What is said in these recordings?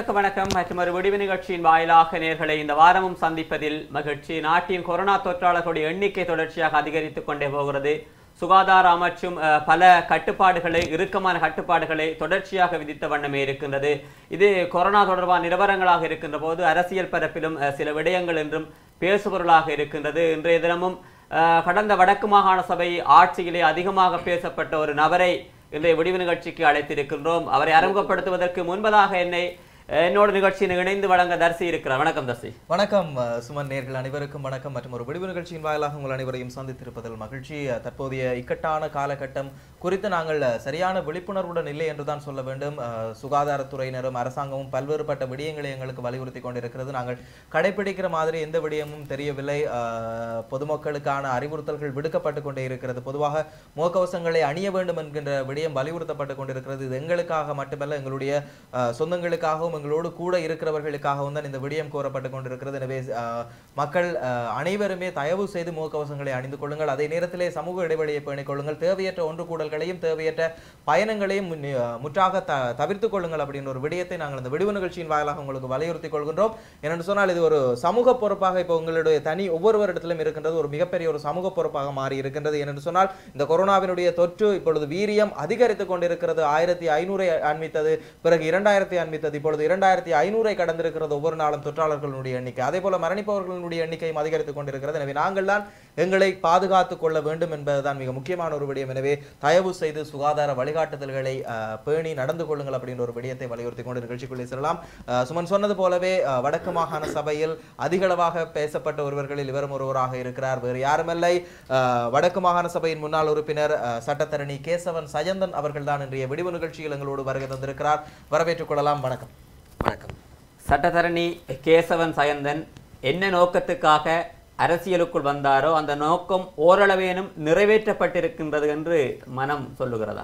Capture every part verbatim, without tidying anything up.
அனைவருக்கும் வணக்கம். மற்றொரு விடிவு நிகழ்ச்சியின் வாயிலாக நேர்களை இந்த வாரமும் சந்திப்பதில் மகிழ்ச்சி. நாட்டின் கொரோனா தொற்றாளர்களுடைய எண்ணிக்கை தொடர்ச்சியாக அதிகரித்துக் கொண்டே போகிறது. சுகாதார அமைச்சும் பல கட்டுப்பாடுகளை இறுக்கமான கட்டுப்பாடுகளை தொடர்ச்சியாக விதித்த வண்ணமே இருக்கின்றது. இது கொரோனா தொடர்பான நிலவரங்களாக இருக்கின்ற போது அரசியல் பரப்பிலும் சில விடயங்கள் என்றும் பேசுபொருளாக இருக்கின்றது. இன்றைய தினமும் கடந்த வடக்கு மாகாண சபை ஆட்சியிலே அதிகமாக பேசப்பட்ட ஒரு நபரை இன்றைய விடிவு நிகழ்ச்சிக்கு அழைத்திருக்கின்றோம். அவரை அறிமுகப்படுத்துவதற்கு முன்பதாக என்னை என்னோட நிகழ்ச்சியில் இணைந்து வழங்க தரிசி இருக்கிறார். வணக்கம் தரிசி. வணக்கம் சுமன் நேர்கள் அனைவருக்கும் வணக்கம். மற்றும் ஒரு விடிவு நிகழ்ச்சியின் வாயிலாக உங்கள் அனைவரையும் சந்தித்திருப்பதில் மகிழ்ச்சி. தற்போதைய இக்கட்டான காலகட்டம் குறித்து நாங்கள் சரியான விழிப்புணர்வுடன் இல்லை என்றுதான் சொல்ல வேண்டும். சுகாதாரத்துறையினரும் அரசாங்கமும் பல்வேறுபட்ட விடயங்களை எங்களுக்கு வலியுறுத்தி கொண்டிருக்கிறது. நாங்கள் கடைபிடிக்கிற மாதிரி எந்த விடயமும் தெரியவில்லை. பொதுமக்களுக்கான அறிவுறுத்தல்கள் விடுக்கப்பட்டு கொண்டே இருக்கிறது. பொதுவாக முகக்கவசங்களை அணிய வேண்டும் என்கின்ற விடயம் வலியுறுத்தப்பட்டு கொண்டிருக்கிறது. இது எங்களுக்காக மட்டுமல்ல, எங்களுடைய சொந்தங்களுக்காகவும் எங்களோடு கூட இருக்கிறவர்களுக்காகவும் தான் இந்த விடயம் கோரப்பட்டு கொண்டிருக்கிறது. எனவே மக்கள் அனைவருமே தயவு செய்து முகக்கவசங்களை அணிந்து கொள்ளுங்கள். அதே நேரத்திலே சமூக இடைவெளியை பேணிக் கொள்ளுங்கள். தேவையற்ற ஒன்று கூடல்களையும் தேவையற்ற பயணங்களையும் முற்றாக தவிர்த்துக் கொள்ளுங்கள் அப்படின்ற ஒரு விடயத்தை நாங்கள் இந்த விடிவு நிகழ்ச்சியின் வாயிலாக உங்களுக்கு வலியுறுத்தி கொள்கின்றோம். ஏனென்று சொன்னால் இது ஒரு சமூக பொறுப்பாக இப்போ உங்களுடைய தனி ஒவ்வொருவரிடத்திலும் இருக்கின்றது. ஒரு மிகப்பெரிய ஒரு சமூக பொறுப்பாக மாறி இருக்கின்றது. ஏனென்று சொன்னால் இந்த கொரோனாவினுடைய தொற்று இப்பொழுது வீரியம் அதிகரித்துக் கொண்டிருக்கிறது. ஆயிரத்தி ஐநூறை அண்மித்தது, பிறகு இரண்டாயிரத்தி அண்மித்தது, இப்பொழுது இரண்டாயிரத்தி ஐநூறை கடந்திருக்கிறது ஒவ்வொரு நாளும் தொற்றாளர்களுடைய எண்ணிக்கை. அதே போல மரணிப்பவர்களுடைய எண்ணிக்கையும் அதிகரித்துக் கொண்டிருக்கிறது. எனவே நாங்கள் தான் எங்களை பாதுகாத்துக் கொள்ள வேண்டும் என்பதுதான் மிக முக்கியமான ஒரு விடயம். எனவே தயவு செய்து சுகாதார வழிகாட்டுதல்களை பேணி நடந்து கொள்ளுங்கள் அப்படின்ற ஒரு விடயத்தை வலியுறுத்தி கொண்டு நிகழ்ச்சிக்குள்ளே செல்லலாம். சுமன் சொன்னது போலவே வடக்கு மாகாண சபையில் அதிகளவாக பேசப்பட்ட ஒருவர்களில் இவரும் ஒருவராக இருக்கிறார். வேறு யாருமில்லை, வடக்கு மாகாண சபையின் முன்னாள் உறுப்பினர் சட்டத்தரணி K.Sajanthan அவர்கள் தான் இன்றைய விடிவு நிகழ்ச்சியில் எங்களோடு வருகை தந்திருக்கிறார். வரவேற்றுக் கொள்ளலாம். வணக்கம். வணக்கம். சட்டத்தரணி K.Sajanthan என்ன நோக்கத்துக்காக அரசியலுக்குள் வந்தாரோ அந்த நோக்கம் ஓரளவேனும் நிறைவேற்றப்பட்டிருக்கின்றது என்று மனம் சொல்லுகிறதா?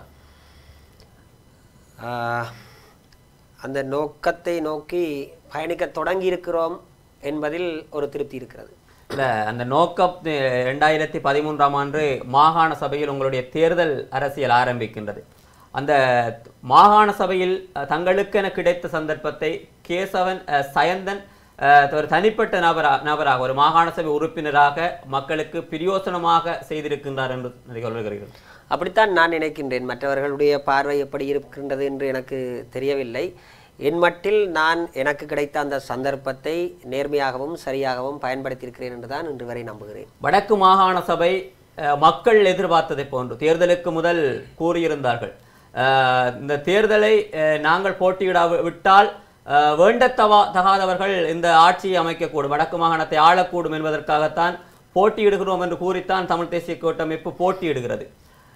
அந்த நோக்கத்தை நோக்கி பயணிக்க தொடங்கி இருக்கிறோம் என்பதில் ஒரு திருப்தி இருக்கிறது. இல்லை, அந்த நோக்கம் ரெண்டாயிரத்தி பதிமூன்றாம் ஆண்டு மாகாண சபையில் உங்களுடைய தேர்தல் அரசியல் ஆரம்பிக்கின்றது. அந்த மாகாண சபையில் தங்களுக்கென கிடைத்த சந்தர்ப்பத்தை K.Sajanthan ஒரு தனிப்பட்ட நபரா நபராக ஒரு மாகாண சபை உறுப்பினராக மக்களுக்கு பிரயோசனமாக செய்திருக்கின்றார் என்று சொல்லுகிறீர்கள். அப்படித்தான் நான் நினைக்கின்றேன். மற்றவர்களுடைய பார்வை எப்படி இருக்கின்றது என்று எனக்கு தெரியவில்லை. என் மட்டில் நான் எனக்கு கிடைத்த அந்த சந்தர்ப்பத்தை நேர்மையாகவும் சரியாகவும் பயன்படுத்தியிருக்கிறேன் என்றுதான் இன்று வரை நம்புகிறேன். வடக்கு மாகாண சபை மக்கள் எதிர்பார்த்ததை போன்று தேர்தலுக்கு முதல் கூறியிருந்தார்கள். இந்த தேர்தலை நாங்கள் போட்டியிட விட்டால் வேண்டத்தவா தகாதவர்கள் இந்த ஆட்சியை அமைக்கக்கூடும், வடக்கு மாகாணத்தை ஆளக்கூடும் என்பதற்காகத்தான் போட்டியிடுகிறோம் என்று கூறித்தான் தமிழ் தேசிய கூட்டமைப்பு போட்டியிடுகிறது.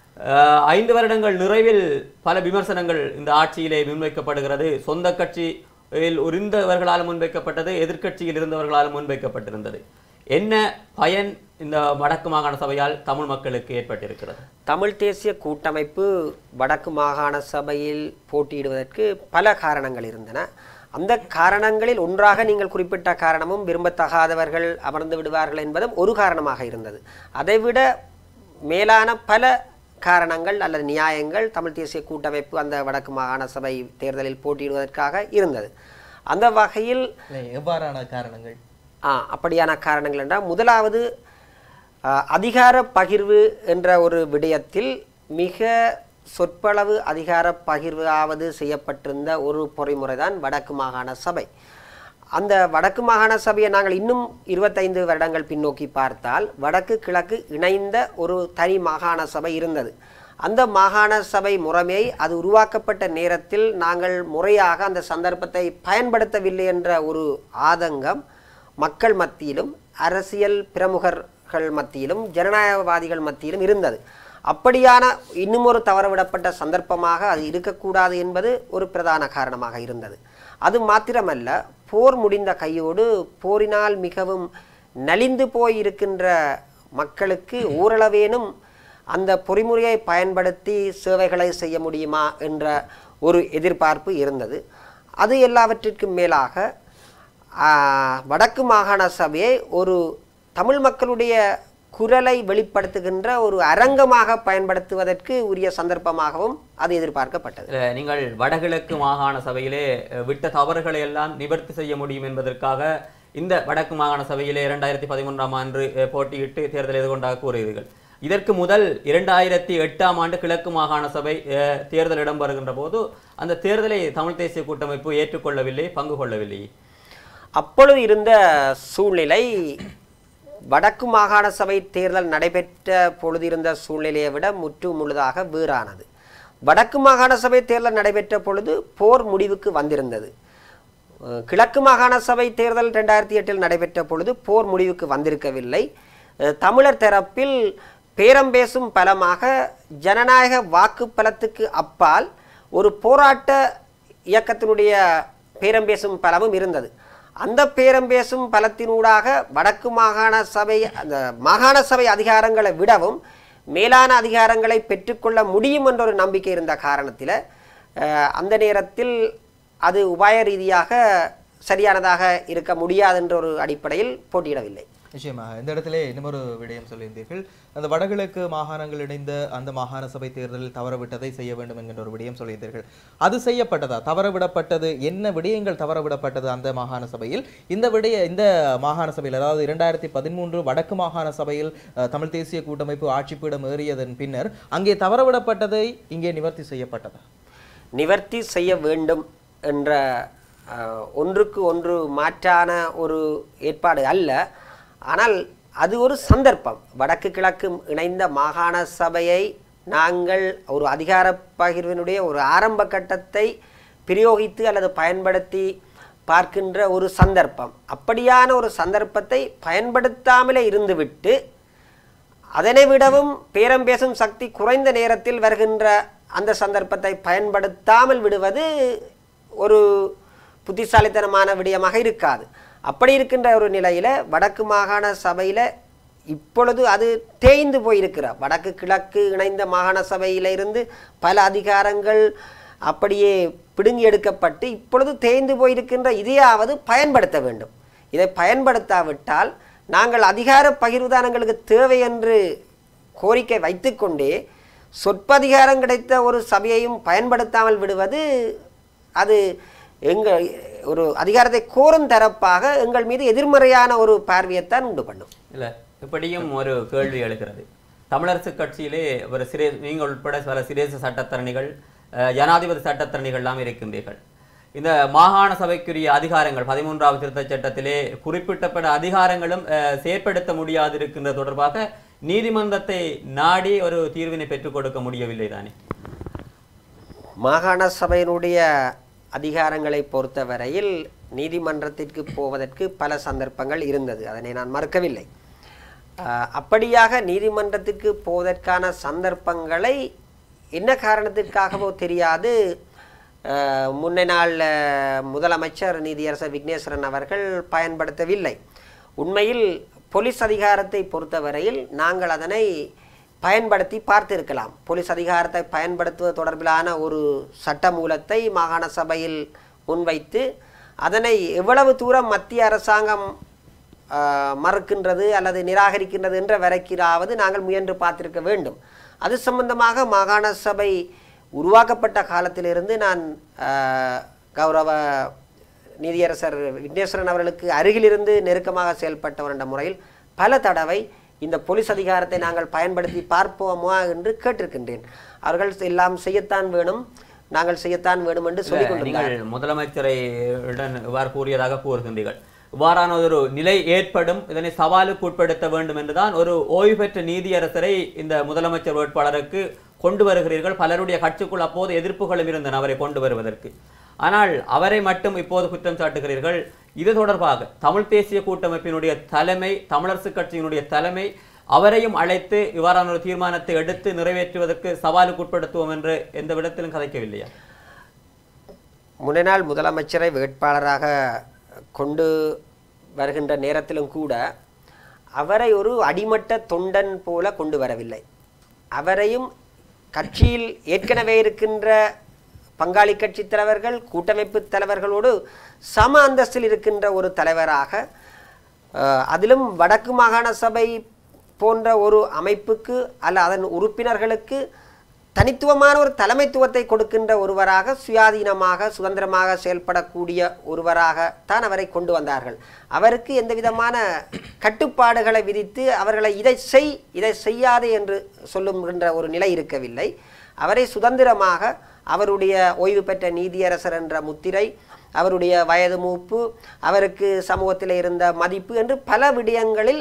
ஐந்து வருடங்கள் நிறைவில் பல விமர்சனங்கள் இந்த ஆட்சியிலே முன்வைக்கப்படுகிறது. சொந்த கட்சியில் இருந்தவர்களால் முன்வைக்கப்பட்டது, எதிர்கட்சியில் இருந்தவர்களால் முன்வைக்கப்பட்டிருந்தது. என்ன பயன் இந்த வடக்கு மாகாண சபையால் தமிழ் மக்களுக்கு ஏற்பட்டிருக்கிறது? தமிழ் தேசிய கூட்டமைப்பு வடக்கு மாகாண சபையில் போட்டியிடுவதற்கு பல காரணங்கள் இருந்தன. அந்த காரணங்களில் ஒன்றாக நீங்கள் குறிப்பிட்ட காரணமும் விரும்பத்தகாதவர்கள் அமர்ந்து விடுவார்கள் என்பதும் ஒரு காரணமாக இருந்தது. அதைவிட மேலான பல காரணங்கள் அல்லது நியாயங்கள் தமிழ் தேசிய கூட்டமைப்பு அந்த வடக்கு மாகாண சபை தேர்தலில் போட்டியிடுவதற்காக இருந்தது. அந்த வகையில் எவ்வாறான காரணங்கள்? ஆ அப்படியான காரணங்கள் என்றால், முதலாவது அதிகார பகிர்வு என்ற ஒரு விடயத்தில் மிக சொற்பளவு அதிகார பகிர்வாவது செய்யப்பட்டிருந்த ஒரு பொறிமுறை தான் வடக்கு மாகாண சபை. அந்த வடக்கு மாகாண சபையை நாங்கள் இன்னும் இருபத்தைந்து வருடங்கள் பின்னோக்கி பார்த்தால் வடக்கு கிழக்கு இணைந்த ஒரு தனி மாகாண சபை இருந்தது. அந்த மாகாண சபை முறைமை அது உருவாக்கப்பட்ட நேரத்தில் நாங்கள் முறையாக அந்த சந்தர்ப்பத்தை பயன்படுத்தவில்லை என்ற ஒரு ஆதங்கம் மக்கள் மத்தியிலும் அரசியல் பிரமுகர்கள் மத்தியிலும் ஜனநாயகவாதிகள் மத்தியிலும் இருந்தது. அப்படியான இன்னும் ஒரு தவறவிடப்பட்ட சந்தர்ப்பமாக அது இருக்கக்கூடாது என்பது ஒரு பிரதான காரணமாக இருந்தது. அது மாத்திரமல்ல, போர் முடிந்த கையோடு போரினால் மிகவும் நலிந்து போயிருக்கின்ற மக்களுக்கு ஓரளவேனும் அந்த பொறிமுறையை பயன்படுத்தி சேவைகளை செய்ய முடியுமா என்ற ஒரு எதிர்பார்ப்பு இருந்தது. அது எல்லாவற்றிற்கும் மேலாக வடக்கு மாகாண சபையை ஒரு தமிழ் மக்களுடைய குரலை வெளிப்படுத்துகின்ற ஒரு அரங்கமாக பயன்படுத்துவதற்கு உரிய சந்தர்ப்பமாகவும் அது எதிர்பார்க்கப்பட்டது. நீங்கள் வடகிழக்கு மாகாண சபையிலே விட்ட தவறுகளை எல்லாம் நிவர்த்தி செய்ய முடியும் என்பதற்காக இந்த வடக்கு மாகாண சபையிலே இரண்டாயிரத்தி பதிமூன்றாம் ஆண்டு போட்டியிட்டு தேர்தல் எதிர்கொண்டாக கூறுகிறீர்கள். இதற்கு முதல் இரண்டாயிரத்தி எட்டாம் ஆண்டு கிழக்கு மாகாண சபை தேர்தல் இடம்பெறுகின்ற போது அந்த தேர்தலை தமிழ் தேசிய கூட்டமைப்பு ஏற்றுக்கொள்ளவில்லை, பங்கு கொள்ளவில்லை. அப்பொழுது இருந்த சூழ்நிலை வடக்கு மாகாண சபை தேர்தல் நடைபெற்ற பொழுது இருந்த சூழ்நிலையை விட முற்று முழுதாக வேறானது. வடக்கு மாகாண சபை தேர்தல் நடைபெற்ற பொழுது போர் முடிவுக்கு வந்திருந்தது. கிழக்கு மாகாண சபை தேர்தல் ரெண்டாயிரத்தி எட்டில் நடைபெற்ற பொழுது போர் முடிவுக்கு வந்திருக்கவில்லை. தமிழர் தரப்பில் பேரம் பேசும் பலமாக ஜனநாயக வாக்கு பலத்துக்கு அப்பால் ஒரு போராட்ட இயக்கத்தினுடைய பேரம் பேசும் பலமும் இருந்தது. அந்த பேரம் பேசும் பலத்தினூடாக வடக்கு மாகாண சபை அந்த மாகாண சபை அதிகாரங்களை விடவும் மேலான அதிகாரங்களை பெற்றுக்கொள்ள முடியும் என்ற ஒரு நம்பிக்கை இருந்த காரணத்தில் அந்த நேரத்தில் அது உபாய ரீதியாக சரியானதாக இருக்க முடியாது என்ற ஒரு அடிப்படையில் போட்டியிடவில்லை. நிச்சயமாக இந்த இடத்திலே இன்னொரு விடயம் சொல்லியிருந்தீர்கள். அந்த வடகிழக்கு மாகாணங்கள் இணைந்த அந்த மாகாண சபை தேர்தலில் தவறவிட்டதை செய்ய வேண்டும் என்கின்ற ஒரு விடயம் சொல்லியிருந்தீர்கள். அது செய்யப்பட்டதா? தவறவிடப்பட்டது என்ன விடயங்கள் தவறவிடப்பட்டது அந்த மாகாண சபையில்? இந்த விடய இந்த மாகாண சபையில் அதாவது இரண்டாயிரத்தி பதிமூன்று வடக்கு மாகாண சபையில் தமிழ் தேசிய கூட்டமைப்பு ஆட்சிப்பீடம் ஏறியதன் பின்னர் அங்கே தவறவிடப்பட்டதை இங்கே நிவர்த்தி செய்யப்பட்டதா? நிவர்த்தி செய்ய வேண்டும் என்ற ஒன்றுக்கு ஒன்று மாற்றான ஒரு ஏற்பாடு அல்ல. ஆனால் அது ஒரு சந்தர்ப்பம். வடக்கு கிழக்கு இணைந்த மாகாண சபையை நாங்கள் ஒரு அதிகார பகிர்வினுடைய ஒரு ஆரம்ப கட்டத்தை பிரயோகித்து அல்லது பயன்படுத்தி பார்க்கின்ற ஒரு சந்தர்ப்பம். அப்படியான ஒரு சந்தர்ப்பத்தை பயன்படுத்தாமலே இருந்துவிட்டு அதனை விடவும் பேரம் பேசும் சக்தி குறைந்த நேரத்தில் வருகின்ற அந்த சந்தர்ப்பத்தை பயன்படுத்தாமல் விடுவது ஒரு புத்திசாலித்தனமான விடயமாக இருக்காது. அப்படி இருக்கின்ற ஒரு நிலையில் வடக்கு மாகாண சபையில் இப்பொழுது அது தேய்ந்து போயிருக்கிறார். வடக்கு கிழக்கு இணைந்த மாகாண சபையிலிருந்து பல அதிகாரங்கள் அப்படியே பிடுங்கி எடுக்கப்பட்டு இப்பொழுது தேய்ந்து போயிருக்கின்ற இதையாவது பயன்படுத்த வேண்டும். இதை பயன்படுத்தாவிட்டால் நாங்கள் அதிகார பகிர்வுதானங்களுக்கு தேவை என்று கோரிக்கை வைத்துக்கொண்டே சொற்பதிகாரம் கிடைத்த ஒரு சபையையும் பயன்படுத்தாமல் விடுவது அது எங்கள் ஒரு அதிகாரத்தை கோரும் தரப்பாக எங்கள் மீது எதிர்மறையான ஒரு பார்வையைத்தான் உண்டு பண்ணும். இல்லை, இப்படியும் ஒரு கேள்வி எழுகிறது. தமிழரசு கட்சியிலே ஒரு சிரே நீங்கள் உட்பட பல சிரேச சட்டத்தரணிகள், ஜனாதிபதி சட்டத்தரணிகள் எல்லாம் இருக்கின்றீர்கள். இந்த மாகாண சபைக்குரிய அதிகாரங்கள் பதிமூன்றாவது திருத்த சட்டத்திலே குறிப்பிட்டப்பட்ட அதிகாரங்களும் செயற்படுத்த முடியாது இருக்கின்ற தொடர்பாக நீதிமன்றத்தை நாடி ஒரு தீர்வினை பெற்றுக் கொடுக்க முடியவில்லை தானே? மாகாண சபையினுடைய அதிகாரங்களை பொறுத்தவரையில் நீதிமன்றத்திற்கு போவதற்கு பல சந்தர்ப்பங்கள் இருந்தது, அதனை நான் மறுக்கவில்லை. அப்படியாக நீதிமன்றத்துக்கு போவதற்கான சந்தர்ப்பங்களை என்ன காரணத்திற்காகவோ தெரியாது முன்ன நாள் முதலமைச்சர் நீதியரசர் விக்னேஸ்வரன் அவர்கள் பயன்படுத்தவில்லை. உண்மையில் போலீஸ் அதிகாரத்தை பொறுத்தவரையில் நாங்கள் அதனை பயன்படுத்தி பார்த்திருக்கலாம். போலீஸ் அதிகாரத்தை பயன்படுத்துவது தொடர்பிலான ஒரு சட்ட மூலத்தை மாகாண சபையில் முன்வைத்து அதனை எவ்வளவு தூரம் மத்திய அரசாங்கம் மறுக்கின்றது அல்லது நிராகரிக்கின்றது என்ற வரைக்கிலாவது நாங்கள் முயன்று பார்த்திருக்க வேண்டும். அது சம்பந்தமாக மாகாண சபை உருவாக்கப்பட்ட காலத்திலிருந்து நான் கௌரவ நீதியரசர் விக்னேஸ்வரன் அவர்களுக்கு அருகிலிருந்து நெருக்கமாக செயல்பட்டவர் என்ற முறையில் பல தடவை இந்த போலீஸ் அதிகாரத்தை நாங்கள் பயன்படுத்தி பார்ப்போமா என்று கேட்டிருக்கின்றேன். அவர்கள் எல்லாம் செய்யத்தான் வேணும், நாங்கள் செய்யத்தான் வேணும் என்று சொல்லிக் கொண்டிருக்கிறார்கள். முதலமைச்சரை இவ்வாறு கூறியதாக கூறுகின்றீர்கள். இவ்வாறான ஒரு நிலை ஏற்படும், இதனை சவாலுக்கு உட்படுத்த வேண்டும் என்றுதான் ஒரு ஓய்வு பெற்ற நீதியரசரை இந்த முதலமைச்சர் வேட்பாளருக்கு கொண்டு வருகிறீர்கள். பலருடைய கட்சிக்குள் அப்போது எதிர்ப்புகளும் இருந்தன அவரை கொண்டு வருவதற்கு. ஆனால் அவரை மட்டும் இப்போது குற்றம் சாட்டுகிறீர்கள். இது தொடர்பாக தமிழ் தேசிய கூட்டமைப்பினுடைய தலைமை, தமிழரசு கட்சியினுடைய தலைமை அவரையும் அழைத்து இவ்வாறான ஒரு தீர்மானத்தை எடுத்து நிறைவேற்றுவதற்கு சவாலுக்கு உட்படுத்துவோம் என்று எந்த விடத்திலும் கதைக்கவில்லையா? முன்னாள் முதலமைச்சரை வேட்பாளராக கொண்டு வருகின்ற நேரத்திலும் கூட அவரை ஒரு அடிமட்ட தொண்டன் போல கொண்டு வரவில்லை. அவரையும் கட்சியில் ஏற்கனவே இருக்கின்ற பங்காளி கட்சி தலைவர்கள், கூட்டமைப்பு தலைவர்களோடு சம அந்தஸ்தில் இருக்கின்ற ஒரு தலைவராக, அதிலும் வடக்கு மாகாண சபை போன்ற ஒரு அமைப்புக்கு அல்ல அதன் உறுப்பினர்களுக்கு தனித்துவமான ஒரு தலைமைத்துவத்தை கொடுக்கின்ற ஒருவராக சுயாதீனமாக சுதந்திரமாக செயல்படக்கூடிய ஒருவராகத்தான் அவரை கொண்டு வந்தார்கள். அவருக்கு எந்த விதமான கட்டுப்பாடுகளை விதித்து அவர்களை இதை செய் இதை செய்யாதே என்று சொல்லுகின்ற ஒரு நிலை இருக்கவில்லை. அவரை சுதந்திரமாக அவருடைய ஓய்வு பெற்ற நீதியரசர் என்ற முத்திரை, அவருடைய வயது மூப்பு, அவருக்கு சமூகத்தில் இருந்த மதிப்பு என்று பல விடயங்களில்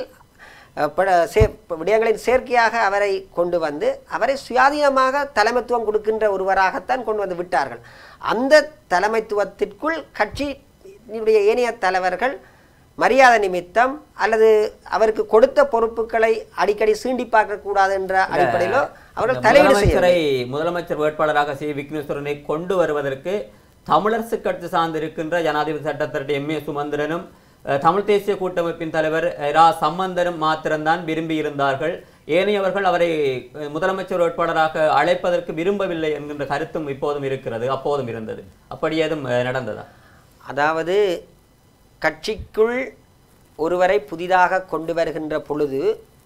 விடயங்களின் சேர்க்கையாக அவரை கொண்டு வந்து அவரை சுயாதீனமாக தலைமைத்துவம் கொடுக்கின்ற ஒருவராகத்தான் கொண்டு வந்து விட்டார்கள். அந்த தலைமைத்துவத்திற்குள் கட்சியினுடைய ஏனைய தலைவர்கள் மரியாதை நிமித்தம் அல்லது அவருக்கு கொடுத்த பொறுப்புகளை அடிக்கடி சீண்டி பார்க்கக்கூடாது என்ற அடிப்படையிலோ அவர்கள் தலையீடு செய்ய முதலமைச்சர் வேட்பாளராக சி விக்னேஸ்வரனை கொண்டு வருவதற்கு தமிழரசு கட்சி சார்ந்திருக்கின்ற ஜனாதிபதி சட்டத்தரட்டி எம் ஏ சுமந்திரனும் தமிழ் தேசிய கூட்டமைப்பின் தலைவர் இரா சம்பந்தனும் மாத்திரம்தான் விரும்பி இருந்தார்கள். ஏனையவர்கள் அவரை முதலமைச்சர் வேட்பாளராக அழைப்பதற்கு விரும்பவில்லை என்கின்ற கருத்தும் இப்போதும் இருக்கிறது, அப்போதும் இருந்தது. அப்படி ஏதும் நடந்ததா? அதாவது கட்சிக்குள் ஒருவரை புதிதாக கொண்டு வருகின்ற பொழுது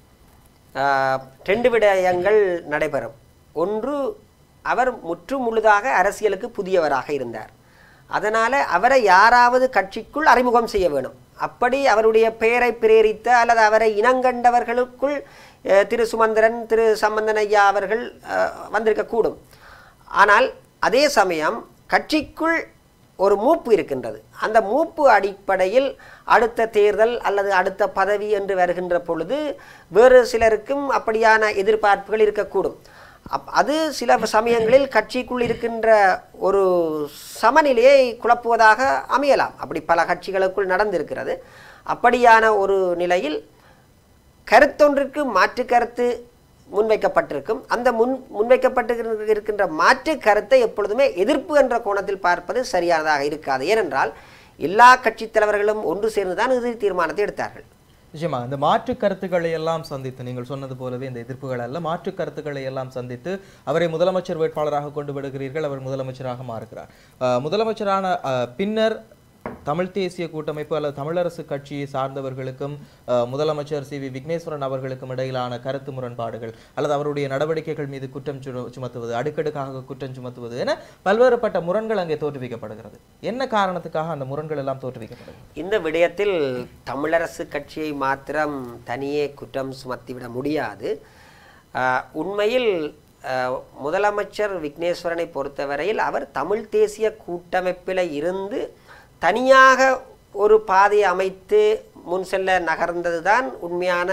ரெண்டு விடயங்கள் நடைபெறும். ஒன்று, அவர் முற்று முழுதாக அரசியலுக்கு புதியவராக இருந்தார். அதனால் அவரை யாராவது கட்சிக்குள் அறிமுகம் செய்ய வேணும். அப்படி அவருடைய பெயரை பிரேரித்த அல்லது அவரை இனங்கண்டவர்களுக்குள் திரு சுமந்திரன் திரு சம்பந்தன் ஐயா அவர்கள் வந்திருக்கக்கூடும். ஆனால் அதே சமயம் கட்சிக்குள் ஒரு மூப்பு இருக்கின்றது. அந்த மூப்பு அடிப்படையில் அடுத்த தேர்தல் அல்லது அடுத்த பதவி என்று வருகின்ற பொழுது வேறு சிலருக்கும் அப்படியான எதிர்பார்ப்புகள் இருக்கக்கூடும். அப் அது சில சமயங்களில் கட்சிக்குள் இருக்கின்ற ஒரு சமநிலையை குழப்புவதாக அமையலாம். அப்படி பல கட்சிகளுக்குள் நடந்திருக்கிறது. அப்படியான ஒரு நிலையில் கருத்தொன்றிற்கு மாற்று கருத்து முன்வைக்கப்பட்டிருக்கும். அந்த முன் முன்வைக்கப்பட்டு இருக்கின்ற மாற்று கருத்தை எப்பொழுதுமே எதிர்ப்பு என்ற கோணத்தில் பார்ப்பது சரியானதாக இருக்காது. ஏனென்றால் எல்லா கட்சி தலைவர்களும் ஒன்று சேர்ந்துதான் இறுதி தீர்மானத்தை எடுத்தார்கள். நிச்சயமா இந்த மாற்று கருத்துக்களை எல்லாம் சந்தித்து நீங்கள் சொன்னது போலவே இந்த எதிர்ப்புகள் அல்ல, மாற்று கருத்துக்களை எல்லாம் சந்தித்து அவரை முதலமைச்சர் வேட்பாளராக கொண்டு விடுகிறீர்கள். அவர் முதலமைச்சராக மாறுகிறார். முதலமைச்சரான பின்னர் தமிழ் தேசிய கூட்டமைப்பு அல்லது தமிழரசு கட்சியை சார்ந்தவர்களுக்கும் முதலமைச்சர் சி வி விக்னேஸ்வரன் அவர்களுக்கும் இடையிலான கருத்து முரண்பாடுகள் அல்லது அவருடைய நடவடிக்கைகள் மீது குற்றம் சுமத்துவது, அடுக்கடுக்காக குற்றம் சுமத்துவது என பல்வேறுபட்ட முரண்கள் அங்கே தோற்றுவிக்கப்படுகிறது. என்ன காரணத்துக்காக அந்த முரண்கள் எல்லாம் தோற்றுவிக்கப்படுகிறது? இந்த விடயத்தில் தமிழரசு கட்சியை மாத்திரம் தனியே குற்றம் சுமத்திவிட முடியாது. உண்மையில் முதலமைச்சர் விக்னேஸ்வரனை பொறுத்தவரையில் அவர் தமிழ் தேசிய கூட்டமைப்பில் இருந்து தனியாக ஒரு பாதையை அமைத்து முன் செல்ல நகர்ந்தது தான் உண்மையான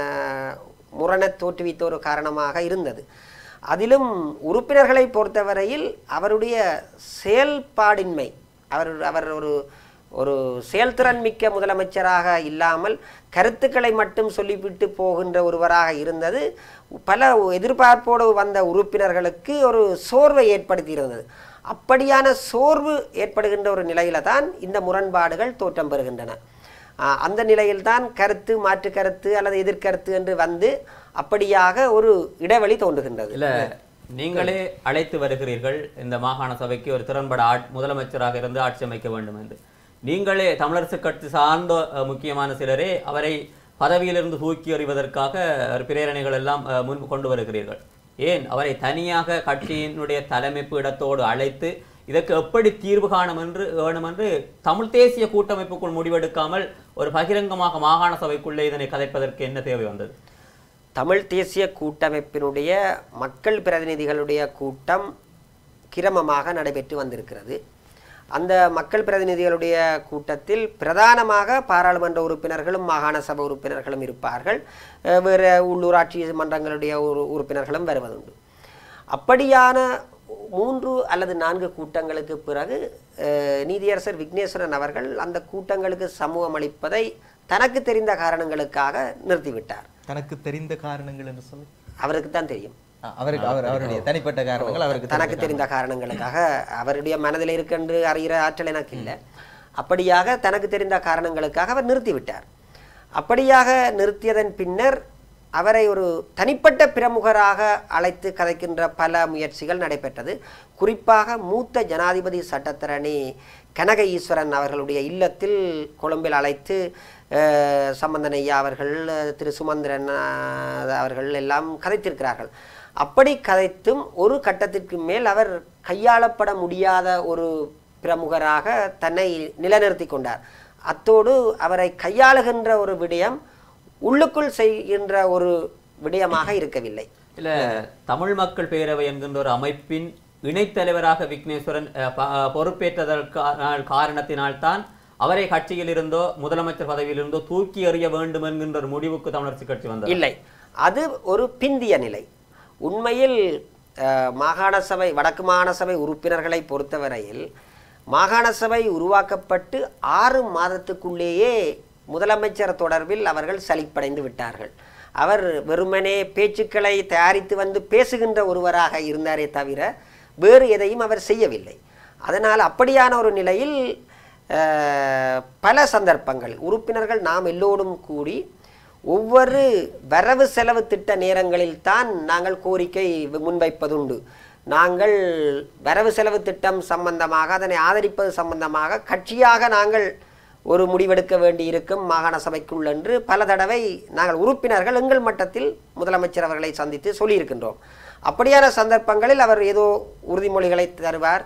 முரணை தோற்றுவித்த ஒரு காரணமாக இருந்தது. அதிலும் உறுப்பினர்களை பொறுத்தவரையில் அவருடைய செயல்பாடின்மை, அவர் அவர் ஒரு ஒரு செயல்திறன் மிக்க முதலமைச்சராக இல்லாமல் கருத்துக்களை மட்டும் சொல்லிவிட்டு போகின்ற ஒருவராக இருந்தது பல எதிர்பார்ப்போடு வந்த உறுப்பினர்களுக்கு ஒரு சோர்வை ஏற்படுத்தி இருந்தது. அப்படியான சோர்வு ஏற்படுகின்ற ஒரு நிலையில தான் இந்த முரண்பாடுகள் தோற்றம் பெறுகின்றன. அந்த நிலையில்தான் கருத்து மாற்று கருத்து அல்லது எதிர்கருத்து என்று வந்து அப்படியாக ஒரு இடைவெளி தோன்றுகின்றது. இல்ல, நீங்களே அழைத்து வருகிறீர்கள் இந்த மாகாண சபைக்கு ஒரு திறன்பட முதலமைச்சராக இருந்து ஆட்சி அமைக்க வேண்டும் என்று. நீங்களே தமிழரசு கட்சி சார்ந்த முக்கியமான சிலரே அவரை பதவியிலிருந்து தூக்கி எறிவதற்காக பிரேரணைகள் எல்லாம் முன்பு கொண்டு வருகிறீர்கள். ஏன் அவரை தனியாக கட்சியினுடைய தலைமைப்பு இடத்தோடு அழைத்து இதற்கு எப்படி தீர்வு காணும் என்று வேணும் என்று தமிழ் தேசிய கூட்டமைப்புக்குள் முடிவெடுக்காமல் ஒரு பகிரங்கமாக மாகாண சபைக்குள்ளே இதனை கதைப்பதற்கு என்ன தேவை வந்தது? தமிழ் தேசிய கூட்டமைப்பினுடைய மக்கள் பிரதிநிதிகளுடைய கூட்டம் கிரமமாக நடைபெற்று வந்திருக்கிறது. அந்த மக்கள் பிரதிநிதிகளுடைய கூட்டத்தில் பிரதானமாக பாராளுமன்ற உறுப்பினர்களும் மாகாண சபை உறுப்பினர்களும் இருப்பார்கள். வேறு உள்ளூராட்சி மன்றங்களுடைய உறுப்பினர்களும் வருவதுண்டு. அப்படியான மூன்று அல்லது நான்கு கூட்டங்களுக்கு பிறகு நீதியரசர் விக்னேஸ்வரன் அவர்கள் அந்த கூட்டங்களுக்கு சமூகம் அளிப்பதை தனக்கு தெரிந்த காரணங்களுக்காக நிறுத்திவிட்டார். தனக்கு தெரிந்த காரணங்கள் என்று சொல்லி அவருக்கு தான் தெரியும். அவருக்கு அவர் அவருடைய தனிப்பட்ட காரணங்கள் அவருக்கு தனக்கு தெரிந்த காரணங்களுக்காக அவருடைய மனதில் இருக்கென்று அறிகிற ஆற்றல் எனக்கு இல்லை. அப்படியாக தனக்கு தெரிந்த காரணங்களுக்காக அவர் நிறுத்திவிட்டார். அப்படியாக நிறுத்தியதன் பின்னர் அவரை ஒரு தனிப்பட்ட பிரமுகராக அழைத்து கதைக்கின்ற பல முயற்சிகள் நடைபெற்றது. குறிப்பாக மூத்த ஜனாதிபதி சட்டத்தரணி கனக ஈஸ்வரன் அவர்களுடைய இல்லத்தில் கொழும்பில் அழைத்து சம்பந்தன் ஐயா அவர்கள், திரு சுமந்திரன் அவர்கள் எல்லாம் கதைத்திருக்கிறார்கள். அப்படி கதைத்தும் ஒரு கட்டத்திற்கு மேல் அவர் கையாளப்பட முடியாத ஒரு பிரமுகராக தன்னை நிலைநிறுத்தி கொண்டார். அத்தோடு அவரை கையாளுகின்ற ஒரு விடயம் உள்ளுக்குள் செய்கின்ற ஒரு விடயமாக இருக்கவில்லை. இல்ல, தமிழ் மக்கள் பேரவை என்கின்ற ஒரு அமைப்பின் இணைத்தலைவராக விக்னேஸ்வரன் பொறுப்பேற்றதற்கான காரணத்தினால்தான் அவரை கட்சியில் இருந்தோ முதலமைச்சர் பதவியில் இருந்தோ தூக்கி எறிய வேண்டும் என்கின்ற ஒரு முடிவுக்கு தமிழரசு கட்சி வந்தது இல்லை. அது ஒரு பிந்திய நிலை. உண்மையில் மாகாண சபை வடக்கு மாகாண சபை உறுப்பினர்களை பொறுத்தவரையில் மாகாண சபை உருவாக்கப்பட்டு ஆறு மாதத்துக்குள்ளேயே முதலமைச்சர் தொடர்பில் அவர்கள் சலிப்படைந்து விட்டார்கள். அவர் வெறுமனே பேச்சுக்களை தயாரித்து வந்து பேசுகின்ற ஒருவராக இருந்தாரே தவிர வேறு எதையும் அவர் செய்யவில்லை. அதனால் அப்படியான ஒரு நிலையில் பல சந்தர்ப்பங்கள் உறுப்பினர்கள் நாம் எல்லோரும் கூடி ஒவ்வொரு வரவு செலவு திட்ட நேரங்களில் தான் நாங்கள் கோரிக்கை முன்வைப்பதுண்டு. நாங்கள் வரவு செலவு திட்டம் சம்பந்தமாக அதனை ஆதரிப்பது சம்பந்தமாக கட்சியாக நாங்கள் ஒரு முடிவெடுக்க வேண்டி இருக்கும் மாகாண சபைக்குள் என்று பல தடவை நாங்கள் உறுப்பினர்கள் எங்கள் மட்டத்தில் முதலமைச்சர் அவர்களை சந்தித்து சொல்லியிருக்கின்றோம். அப்படியான சந்தர்ப்பங்களில் அவர் ஏதோ உறுதிமொழிகளை தருவார்,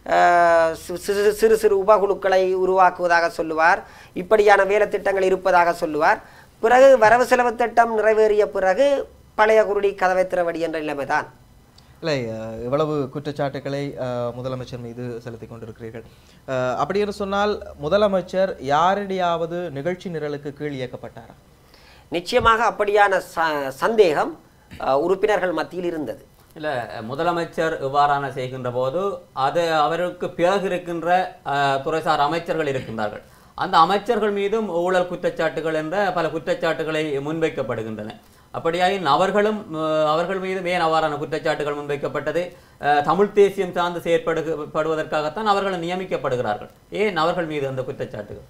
சிறு சிறு சிறு உபகுழுக்களை உருவாக்குவதாக சொல்லுவார், இப்படியான வேலை திட்டங்கள் இருப்பதாக சொல்லுவார். பிறகு வரவு செலவு திட்டம் நிறைவேறிய பிறகு பழைய குருடி கதவை திறவடி என்ற நிலைமைதான். இல்லை, இவ்வளவு குற்றச்சாட்டுக்களை முதலமைச்சர் மீது செலுத்தி கொண்டிருக்கிறீர்கள். அப்படி என்று சொன்னால் முதலமைச்சர் யாரிடையாவது நிகழ்ச்சி நிரலுக்கு கீழ் இயக்கப்பட்டாரா? நிச்சயமாக அப்படியான சந்தேகம் உறுப்பினர்கள் மத்தியில் இருந்தது. இல்ல, முதலமைச்சர் இவ்வாறான செய்கின்ற போது அது அவருக்கு பிறகு இருக்கின்ற துறைசார் அமைச்சர்கள் இருக்கின்றார்கள். அந்த அமைச்சர்கள் மீதும் ஊழல் குற்றச்சாட்டுகள் என்ற பல குற்றச்சாட்டுகளை முன்வைக்கப்படுகின்றன. அப்படியாயின் அவர்களும் அவர்கள் மீதும் ஏன் அவ்வாறான குற்றச்சாட்டுகள் முன்வைக்கப்பட்டது? தமிழ் தேசியம் சார்ந்து செயற்படுவதற்காகத்தான் அவர்கள் நியமிக்கப்படுகிறார்கள். ஏன் அவர்கள் மீது அந்த குற்றச்சாட்டுகள்?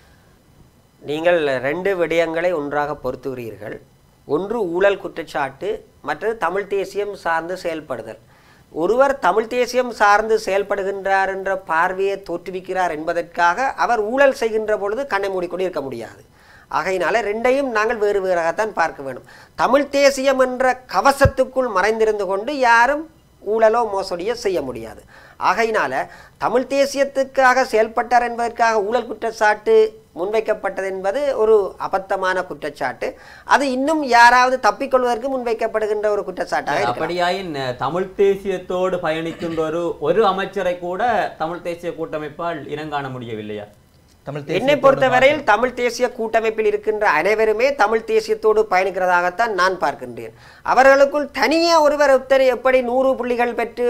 நீங்கள் ரெண்டு விடயங்களை ஒன்றாக பொறுத்துகிறீர்கள். ஒன்று ஊழல் குற்றச்சாட்டு, மற்றது தமிழ் தேசியம் சார்ந்து செயல்படுதல். ஒருவர் தமிழ் தேசியம் சார்ந்து செயல்படுகின்றார் என்ற பார்வையை தோற்றுவிக்கிறார் என்பதற்காக அவர் ஊழல் செய்கின்ற பொழுது கண்ணை மூடிக்கொண்டு இருக்க முடியாது. ஆகையினால ரெண்டையும் நாங்கள் வேறு வேறாகத்தான் பார்க்க வேண்டும். தமிழ் தேசியம் என்ற கவசத்துக்குள் மறைந்திருந்து கொண்டு யாரும் ஊழலோ மோசடியோ செய்ய முடியாது. ஆகையினால தமிழ் தேசியத்துக்காக செயல்பட்டார் என்பதற்காக ஊழல் குற்றச்சாட்டு முன்வைக்கப்பட்டது என்பது ஒரு அபத்தமான குற்றச்சாட்டு. அது இன்னும் யாராவது தப்பிக்கொள்வதற்கு முன்வைக்கப்படுகின்ற ஒரு குற்றச்சாட்டாக. அப்படியாயின் தமிழ் தேசியத்தோடு பயணிக்கின்ற ஒரு ஒரு அமைச்சரை கூட தமிழ் தேசிய கூட்டமைப்பால் இனங்காண முடியவில்லையா? என்னை பொறுத்தவரையில் தமிழ் தேசிய கூட்டமைப்பில் இருக்கின்ற அனைவருமே தமிழ் தேசியத்தோடு பயணிக்கிறதாகத்தான் நான் பார்க்கின்றேன். அவர்களுக்குள் தனியே ஒருவர் எப்படி நூறு புள்ளிகள் பெற்று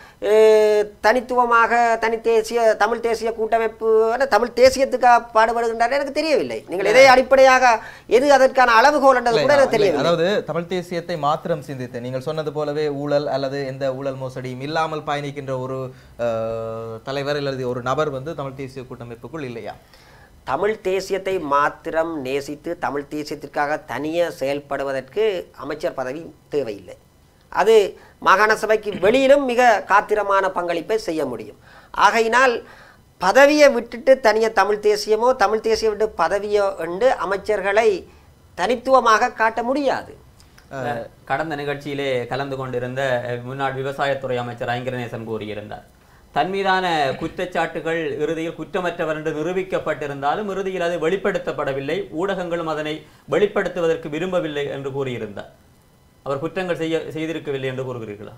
தனித்துவமாக தனி தேசிய தமிழ் தேசிய கூட்டமைப்பு தமிழ் தேசியத்துக்காக பாடுபடுகின்றார் எனக்கு தெரியவில்லை. நீங்கள் எதை அடிப்படையாக எது அதற்கான அளவுகோல் என்றது கூட எனக்கு தெரியவில்லை. அதாவது தமிழ் தேசியத்தை மாத்திரம் சிந்தித்து நீங்கள் சொன்னது போலவே ஊழல் அல்லது எந்த ஊழல் மோசடியும் இல்லாமல் பயணிக்கின்ற ஒரு தலைவர் அல்லது ஒரு நபர் வந்து தமிழ் தேசிய கூட்டமைப்புக்குள் இல்லையா? தமிழ் தேசியத்தை மாத்திரம் நேசித்து தமிழ் தேசியத்திற்காக தனியாக செயல்படுவதற்கு அமைச்சர் பதவி தேவையில்லை. அது மாகாண சபைக்கு வெளியிலும் மிக காத்திரமான பங்களிப்பை செய்ய முடியும். ஆகையினால் பதவியை விட்டுட்டு தனியாக தமிழ் தேசியமோ தமிழ் தேசியம் விட்டு பதவியோ என்று அமைச்சர்களை தனித்துவமாக காட்ட முடியாது. கடந்த நிகழ்ச்சியிலே கலந்து கொண்டிருந்த முன்னாள் விவசாயத்துறை அமைச்சர் ஐங்கரநேசன் கூறியிருந்தார், தன் மீதான குற்றச்சாட்டுகள் இறுதியில் குற்றமற்றவர் என்று நிரூபிக்கப்பட்டிருந்தாலும் இறுதியில் அது வெளிப்படுத்தப்படவில்லை, ஊடகங்களும் அதனை வெளிப்படுத்துவதற்கு விரும்பவில்லை என்று கூறியிருந்தார். அவர் குற்றங்கள் செய்ய செய்திருக்கவில்லை என்று கூறுகிறீர்களா?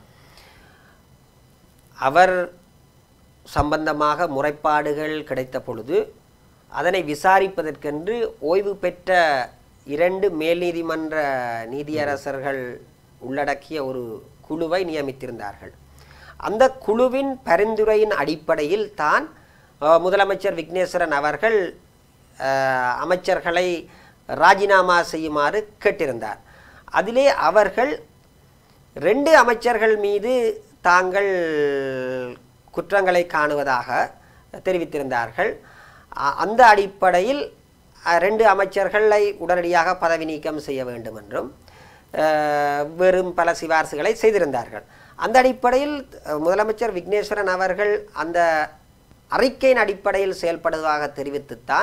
அவர் சம்பந்தமாக முறைப்பாடுகள் கிடைத்த பொழுது அதனை விசாரிப்பதற்கென்று ஓய்வு பெற்ற இரண்டு மேல் நீதிமன்ற நீதியரசர்கள் உள்ளடக்கிய ஒரு குழுவை நியமித்திருந்தார்கள். அந்த குழுவின் பரிந்துரையின் அடிப்படையில் தான் முதலமைச்சர் விக்னேஸ்வரன் அவர்கள் அமைச்சர்களை ராஜினாமா செய்யுமாறு கேட்டிருந்தார். அதிலே அவர்கள் ரெண்டு அமைச்சர்கள் மீது தாங்கள் குற்றங்களை காணுவதாக தெரிவித்திருந்தார்கள். அந்த அடிப்படையில் ரெண்டு அமைச்சர்களை உடனடியாக பதவி நீக்கம் செய்ய வேண்டும் என்றும் வெறும் பல சிபாரிசுகளை செய்திருந்தார்கள். அந்த அடிப்படையில் முதலமைச்சர் விக்னேஸ்வரன் அவர்கள் அந்த அறிக்கையின் அடிப்படையில் செயல்படுவதாக தெரிவித்துத்தான்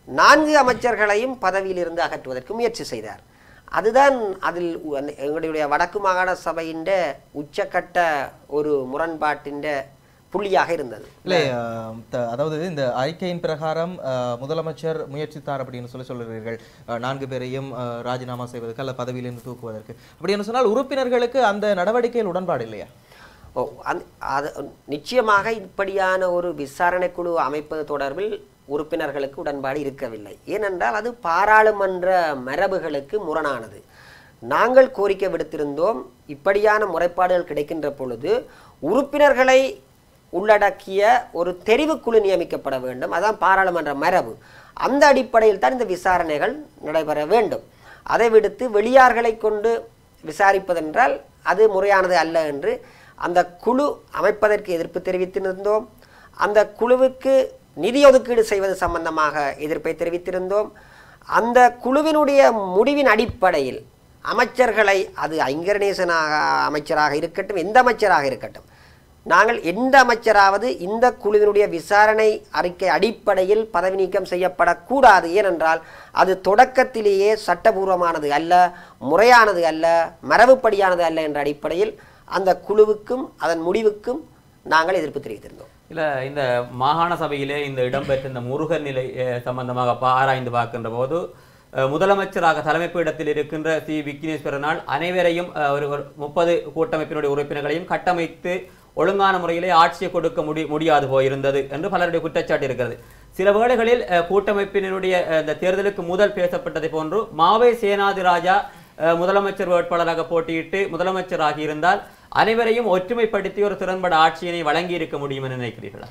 நான்கு அமைச்சர்களையும் பதவியிலிருந்து அகற்றுவதற்கு முயற்சி செய்தார். அதுதான் அதில் எங்களுடைய வடக்கு மாகாண சபையின் உச்சக்கட்ட ஒரு முரண்பாட்டின் புள்ளியாக இருந்தது. இல்லை, அதாவது இந்த அறிக்கையின் பிரகாரம் முதலமைச்சர் முயற்சித்தார் அப்படின்னு சொல்லி சொல்லுகிறீர்கள், நான்கு பேரையும் ராஜினாமா செய்வதற்கு அல்ல பதவியிலிருந்து தூக்குவதற்கு. அப்படின்னு சொன்னால் உறுப்பினர்களுக்கு அந்த நடவடிக்கையில் உடன்பாடு இல்லையா? ஓ அந் அது நிச்சயமாக இப்படியான ஒரு விசாரணை குழு அமைப்பது தொடர்பில் உறுப்பினர்களுக்கு உடன்பாடு இருக்கவில்லை. ஏனென்றால் அது பாராளுமன்ற மரபுகளுக்கு முரணானது. நாங்கள் கோரிக்கை விடுத்திருந்தோம், இப்படியான முறைப்பாடுகள் கிடைக்கின்ற பொழுது உறுப்பினர்களை உள்ளடக்கிய ஒரு தெரிவுக்குழு நியமிக்கப்பட வேண்டும். அதான் பாராளுமன்ற மரபு. அந்த அடிப்படையில் தான் இந்த விசாரணைகள் நடைபெற வேண்டும். அதை விடுத்து வெளியார்களை கொண்டு விசாரிப்பதென்றால் அது முறையானது அல்ல என்று அந்த குழு அமைப்பதற்கு எதிர்ப்பு தெரிவித்திருந்தோம். அந்த குழுவுக்கு நிதி ஒதுக்கீடு செய்வது சம்பந்தமாக எதிர்ப்பை தெரிவித்திருந்தோம். அந்த குழுவினுடைய முடிவின் அடிப்படையில் அமைச்சர்களை, அது ஐங்கரநேசனாக அமைச்சராக இருக்கட்டும், எந்த அமைச்சராக இருக்கட்டும், நாங்கள் எந்த அமைச்சராவது இந்த குழுவினுடைய விசாரணை அறிக்கை அடிப்படையில் பதவி நீக்கம் செய்யப்படக்கூடாது. ஏனென்றால் அது தொடக்கத்திலேயே சட்டபூர்வமானது அல்ல, முறையானது அல்ல, மரபுப்படியானது அல்ல என்ற அடிப்படையில் அந்த குழுவுக்கும் அதன் முடிவுக்கும் நாங்கள் எதிர்ப்பு தெரிவித்திருந்தோம். இல்லை, இந்த மாகாண சபையிலே இந்த இடம்பெற்ற இந்த முருகன் நிலை சம்பந்தமாக ஆராய்ந்து பார்க்கின்ற போது முதலமைச்சராக தலைமை பீடத்தில் இருக்கின்ற சி விக்னேஸ்வரனால் அனைவரையும் ஒரு முப்பது கூட்டமைப்பினுடைய உறுப்பினர்களையும் கட்டமைத்து ஒழுங்கான முறையிலே ஆட்சியை கொடுக்க முடி முடியாது போயிருந்தது என்று பலருடைய குற்றச்சாட்டு இருக்கிறது. சில வேளைகளில் கூட்டமைப்பினருடைய இந்த தேர்தலுக்கு முதல் பேசப்பட்டதை போன்று மாவை சேனாதிராஜா முதலமைச்சர் வேட்பாளராக போட்டியிட்டு முதலமைச்சராகி இருந்தால் அனைவரையும் ஒற்றுமைப்படுத்தி ஒரு திறன்பட ஆட்சியினை வழங்கி இருக்க முடியும் என நினைக்கிறீர்களா?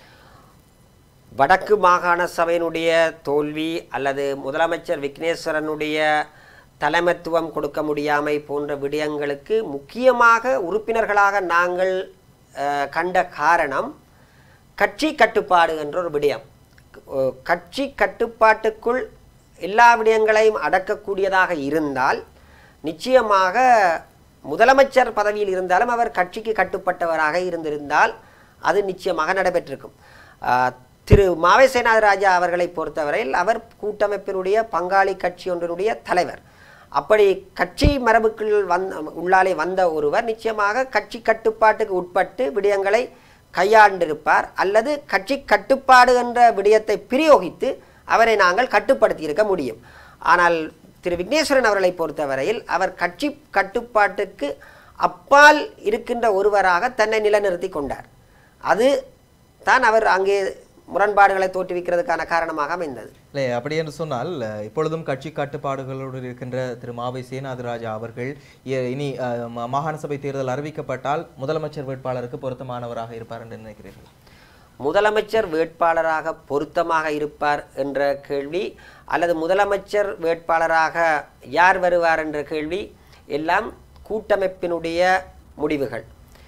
வடக்கு மாகாண சபையினுடைய தோல்வி அல்லது முதலமைச்சர் விக்னேஸ்வரனுடைய தலைமைத்துவம் கொடுக்க முடியாமை போன்ற விடயங்களுக்கு முக்கியமாக உறுப்பினர்களாக நாங்கள் கண்ட காரணம் கட்சி கட்டுப்பாடு என்ற ஒரு விடயம். கட்சி கட்டுப்பாட்டுக்குள் எல்லா விடயங்களையும் அடக்கக்கூடியதாக இருந்தால் நிச்சயமாக முதலமைச்சர் பதவியில் இருந்தாலும் அவர் கட்சிக்கு கட்டுப்பட்டவராக இருந்திருந்தால் அது நிச்சயமாக நடைபெற்றிருக்கும். திரு மாவை சேனாதிராஜா அவர்களை பொறுத்தவரையில் அவர் கூட்டமைப்பினுடைய பங்காளி கட்சி ஒன்றினுடைய தலைவர். அப்படி கட்சி மரபுக்குள் வந் உள்ளாலே வந்த ஒருவர் நிச்சயமாக கட்சி கட்டுப்பாட்டுக்கு உட்பட்டு விடயங்களை கையாண்டிருப்பார், அல்லது கட்சி கட்டுப்பாடு என்ற விடயத்தை பிரயோகித்து அவரை நாங்கள் கட்டுப்படுத்தி இருக்க முடியும். ஆனால் திரு விக்னேஸ்வரன் அவர்களை பொறுத்தவரையில் அவர் கட்சி கட்டுப்பாட்டுக்கு அப்பால் இருக்கின்ற ஒருவராக தன்னை நிலைநிறுத்தி கொண்டார். அது தான் அவர் அங்கே முரண்பாடுகளை தோற்றுவிக்கிறதுக்கான காரணமாக அமைந்தது. இல்லை, அப்படி என்று சொன்னால் இப்பொழுதும் கட்சி கட்டுப்பாடுகளோடு இருக்கின்ற திரு மாவை சேனாதிராஜா அவர்கள் இனி மாகாண சபை தேர்தல் அறிவிக்கப்பட்டால் முதலமைச்சர் வேட்பாளருக்கு பொருத்தமானவராக இருப்பார் என்று நினைக்கிறீர்கள்? முதலமைச்சர் வேட்பாளராக பொருத்தமாக இருப்பார் என்ற கேள்வி அல்லது முதலமைச்சர் வேட்பாளராக யார் வருவார் என்ற கேள்வி எல்லாம் கூட்டமைப்பினுடைய முடிவுகள்.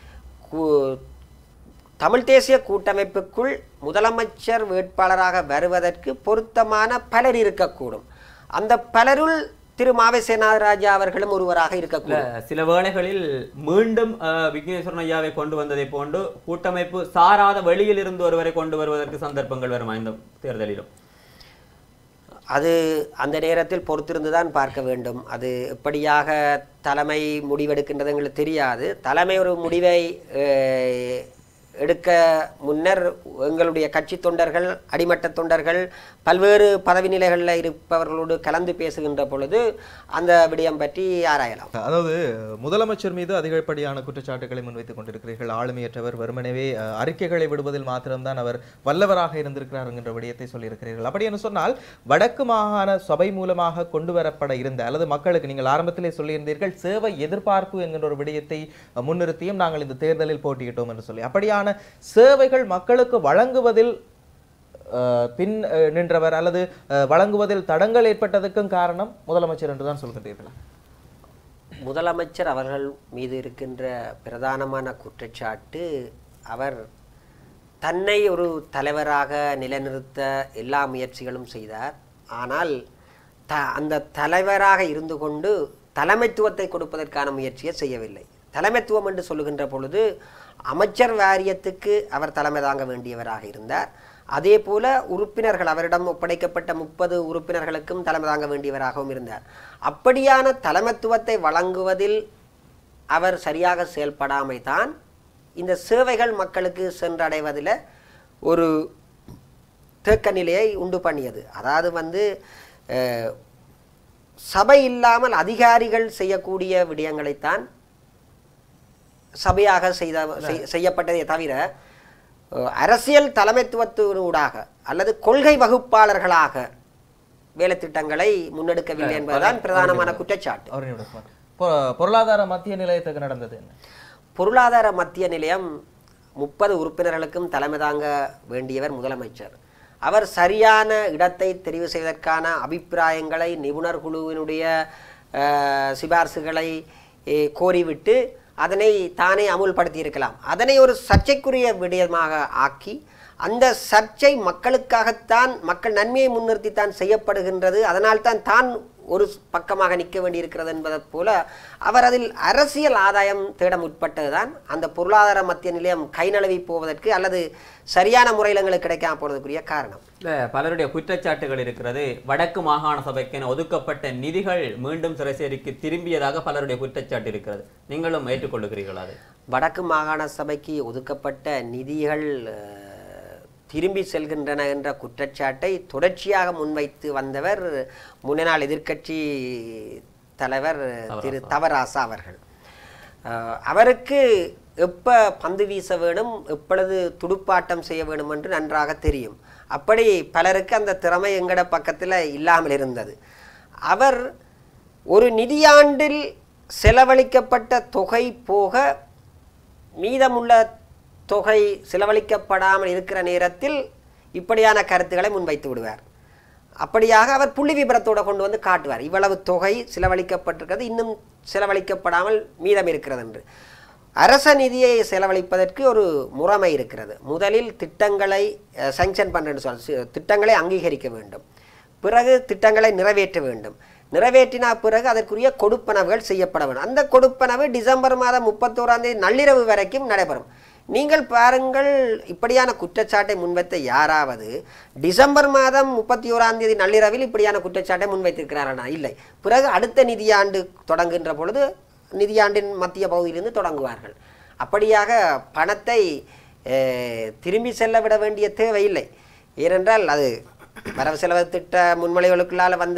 தமிழ் தேசிய கூட்டமைப்புக்குள் முதலமைச்சர் வேட்பாளராக வருவதற்கு பொருத்தமான பலர் இருக்கக்கூடும். அந்த பலருள் திரு மாவை சேனாதிராஜா அவர்களும் ஒருவராக இருக்கக்கூடும். சில வேளைகளில் மீண்டும் விக்னேஸ்வரன் ஐயாவை கொண்டு வந்ததை போன்று கூட்டமைப்பு சாராத வெளியில் இருந்து ஒருவரை கொண்டு வருவதற்கு சந்தர்ப்பங்கள் வருமா இந்த தேர்தலிலும்? அது அந்த நேரத்தில் பொறுத்திருந்துதான் பார்க்க வேண்டும். அது எப்படியாக தலைமை முடிவெடுக்கின்றது எங்களுக்கு தெரியாது. தலைமை ஒரு முடிவை எடுக்க முன்னர் எங்களுடைய கட்சி தொண்டர்கள், அடிமட்ட தொண்டர்கள், பல்வேறு பதவி நிலைகளில் இருப்பவர்களோடு கலந்து பேசுகின்ற பொழுது அந்த விடயம் பற்றி ஆராயலாம். அதாவது முதலமைச்சர் மீது அதிகப்படியான குற்றச்சாட்டுகளை முன்வைத்துக் கொண்டிருக்கிறீர்கள். ஆளுமையற்றவர், வெறுமனவே அறிக்கைகளை விடுவதில் மாத்திரம்தான் அவர் வல்லவராக இருந்திருக்கிறார் என்கின்ற விடயத்தை சொல்லியிருக்கிறீர்கள். அப்படி என்று சொன்னால் வடக்கு மாகாண சபை மூலமாக கொண்டு வரப்பட இருந்த அல்லது மக்களுக்கு நீங்கள் ஆரம்பத்திலே சொல்லியிருந்தீர்கள் சேவை எதிர்பார்ப்பு என்கின்ற ஒரு விடயத்தை முன்னிறுத்தியும் நாங்கள் இந்த தேர்தலில் போட்டியிட்டோம் என்று சொல்லி, அப்படியான சேவைகள் மக்களுக்கு வழங்குவதில் பின் நின்றவர் அல்லது வழங்குவதில் தடங்கள் ஏற்பட்டதற்கும் காரணம் முதலமைச்சர் என்றுதான் சொல்கிறீர்களா? முதலமைச்சர் அவர்கள் மீது இருக்கின்ற பிரதானமான குற்றச்சாட்டு அவர் தன்னை ஒரு தலைவராக நிலைநிறுத்த எல்லா முயற்சிகளும் செய்தார். ஆனால் த அந்த தலைவராக இருந்து கொண்டு தலைமைத்துவத்தை கொடுப்பதற்கான முயற்சியை செய்யவில்லை. தலைமைத்துவம் என்று சொல்லுகின்ற பொழுது அமைச்சர் வாரியத்துக்கு அவர் தலைமை தாங்க வேண்டியவராக இருந்தார். அதே போல உறுப்பினர்கள் அவரிடம் ஒப்படைக்கப்பட்ட முப்பது உறுப்பினர்களுக்கும் தலைமை தாங்க வேண்டியவராகவும் இருந்தார். அப்படியான தலைமைத்துவத்தை வழங்குவதில் அவர் சரியாக செயல்படாமை தான் இந்த சேவைகள் மக்களுக்கு சென்றடைவதில் ஒரு தேக்க நிலையை உண்டு பண்ணியது. அதாவது வந்து சபை இல்லாமல் அதிகாரிகள் செய்யக்கூடிய விடயங்களைத்தான் சபையாக செய்த செய்யப்பட்டதை தவிர அரசியல் தலைமைத்துவத்தினூடாக அல்லது கொள்கை வகுப்பாளர்களாக வேலை திட்டங்களை முன்னெடுக்கவில்லை என்பதுதான் பிரதானமான குற்றச்சாட்டு. பொருளாதார மத்திய நிலையத்துக்கு நடந்தது என்ன? பொருளாதார மத்திய நிலையம் முப்பது உறுப்பினர்களுக்கும் தலைமை தாங்க வேண்டியவர் முதலமைச்சர். அவர் சரியான இடத்தை தெரிவு செய்வதற்கான அபிப்பிராயங்களை நிபுணர் குழுவினுடைய சிபார்சுகளை கோரிவிட்டு அதனை தானே அமுல்படுத்தி இருக்கலாம். அதனை ஒரு சர்ச்சைக்குரிய விடயமாக ஆக்கி அந்த சர்ச்சை மக்களுக்காகத்தான், மக்கள் நன்மையை முன்னிறுத்தித்தான் செய்யப்படுகின்றது, அதனால் தான் தான் ஒரு பக்கமாக நிற்க வேண்டியிருக்கிறது என்பதை போல அவர் அதில் அரசியல் ஆதாயம் தேட முற்பட்டதுதான் அந்த பொருளாதார மத்திய நிலையம் கை நழுவி போவதற்கு அல்லது சரியான முறையில் எங்களுக்கு கிடைக்காம போவதற்குரிய காரணம். பலருடைய குற்றச்சாட்டுகள் இருக்கிறது. வடக்கு மாகாண சபைக்கு ஒதுக்கப்பட்ட நிதிகள் மீண்டும் சிறைசேரிக்கு திரும்பியதாக பலருடைய குற்றச்சாட்டு இருக்கிறது. நீங்களும் ஏற்றுக்கொள்ளுகிறீர்களா? அது வடக்கு மாகாண சபைக்கு ஒதுக்கப்பட்ட நிதிகள் திரும்பி செல்கின்றன என்ற குற்றச்சாட்டை தொடர்ச்சியாக முன்வைத்து வந்தவர் முன்னாள் எதிர்க்கட்சி தலைவர் திரு தவராசா அவர்கள். அவருக்கு எப்ப பந்து வீச வேணும், எப்பொழுது துடுப்பாட்டம் செய்ய வேணும் என்று நன்றாக தெரியும். அப்படி பலருக்கு அந்த திறமை எங்கட பக்கத்தில் இல்லாமல் இருந்தது. அவர் ஒரு நிதியாண்டில் செலவழிக்கப்பட்ட தொகை போக மீதமுள்ள தொகை செலவழிக்கப்படாமல் இருக்கிற நேரத்தில் இப்படியான கருத்துக்களை முன்வைத்து விடுவார். அப்படியாக அவர் புள்ளி விபரத்தோடு கொண்டு வந்து காட்டுவார், இவ்வளவு தொகை செலவழிக்கப்பட்டிருக்கிறது, இன்னும் செலவழிக்கப்படாமல் மீதம் இருக்கிறது என்று. அரச நிதியை செலவழிப்பதற்கு ஒரு முறைமை இருக்கிறது. முதலில் திட்டங்களை சாங்ஷன் பண்ணுறேன்னு சொல்ல திட்டங்களை அங்கீகரிக்க வேண்டும், பிறகு திட்டங்களை நிறைவேற்ற வேண்டும். நிறைவேற்றினா பிறகு அதற்குரிய கொடுப்பனவுகள் செய்யப்பட வேண்டும். அந்த கொடுப்பனவு டிசம்பர் மாதம் முப்பத்தோராம் தேதி நள்ளிரவு வரைக்கும் நடைபெறும். நீங்கள் பாருங்கள், இப்படியான குற்றச்சாட்டை முன்வைத்த யாராவது டிசம்பர் மாதம் முப்பத்தி ஓராம் தேதி நள்ளிரவில் இப்படியான குற்றச்சாட்டை முன்வைத்திருக்கிறாரா? இல்லை. பிறகு அடுத்த நிதியாண்டு தொடங்குகின்ற பொழுது நிதியாண்டின் மத்திய பகுதியிலிருந்து தொடங்குவார்கள். அப்படியாக பணத்தை திரும்பி செல்ல விட வேண்டிய தேவையில்லை. ஏனென்றால் அது வரவு செலவு திட்ட முன்மொழிகளுக்குள்ளால் வந்த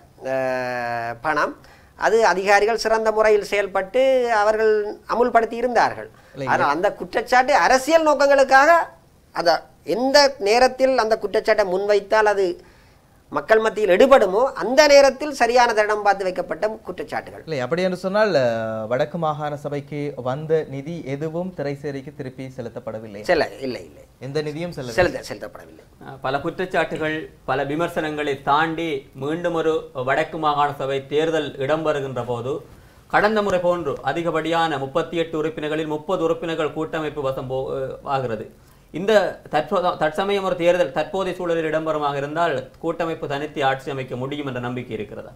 பணம், அது அதிகாரிகள் சிறந்த முறையில் செயல்பட்டு அவர்கள் அமுல்படுத்தி இருந்தார்கள். ஆனால் அந்த குற்றச்சாட்டு அரசியல் நோக்கங்களுக்காக அத எந்த நேரத்தில் அந்த குற்றச்சாட்டை முன்வைத்தால் அது மக்கள் மத்தியில் எடுபடுமோ அந்த நேரத்தில் சரியான தடம் பார்த்து வைக்கப்பட்ட குற்றச்சாட்டுகள். இல்லை, அப்படி என்று சொன்னால் வடக்கு மாகாண சபைக்கு வந்த நிதி எதுவும் திரைசேரிக்கு திருப்பி செலுத்தப்படவில்லை. செல்ல இல்லை இல்லை எந்த நிதியும் செலுத்த செலுத்தப்படவில்லை. பல குற்றச்சாட்டுகள் பல விமர்சனங்களை தாண்டி மீண்டும் ஒரு வடக்கு மாகாண சபை தேர்தல் இடம்பெறுகின்ற போது கடந்த முறை போன்று அதிகப்படியான முப்பத்தி எட்டு உறுப்பினர்களில் முப்பது உறுப்பினர்கள் கூட்டமைப்பு வசம் போ ஆகிறது. இந்த தற்போது தற்சமயம் ஒரு தேர்தல் தற்போதைய சூழலில் இடம்பெறுமாக இருந்தால் கூட்டமைப்பு தனித்து ஆட்சி அமைக்க முடியும் என்ற நம்பிக்கை இருக்கிறதா?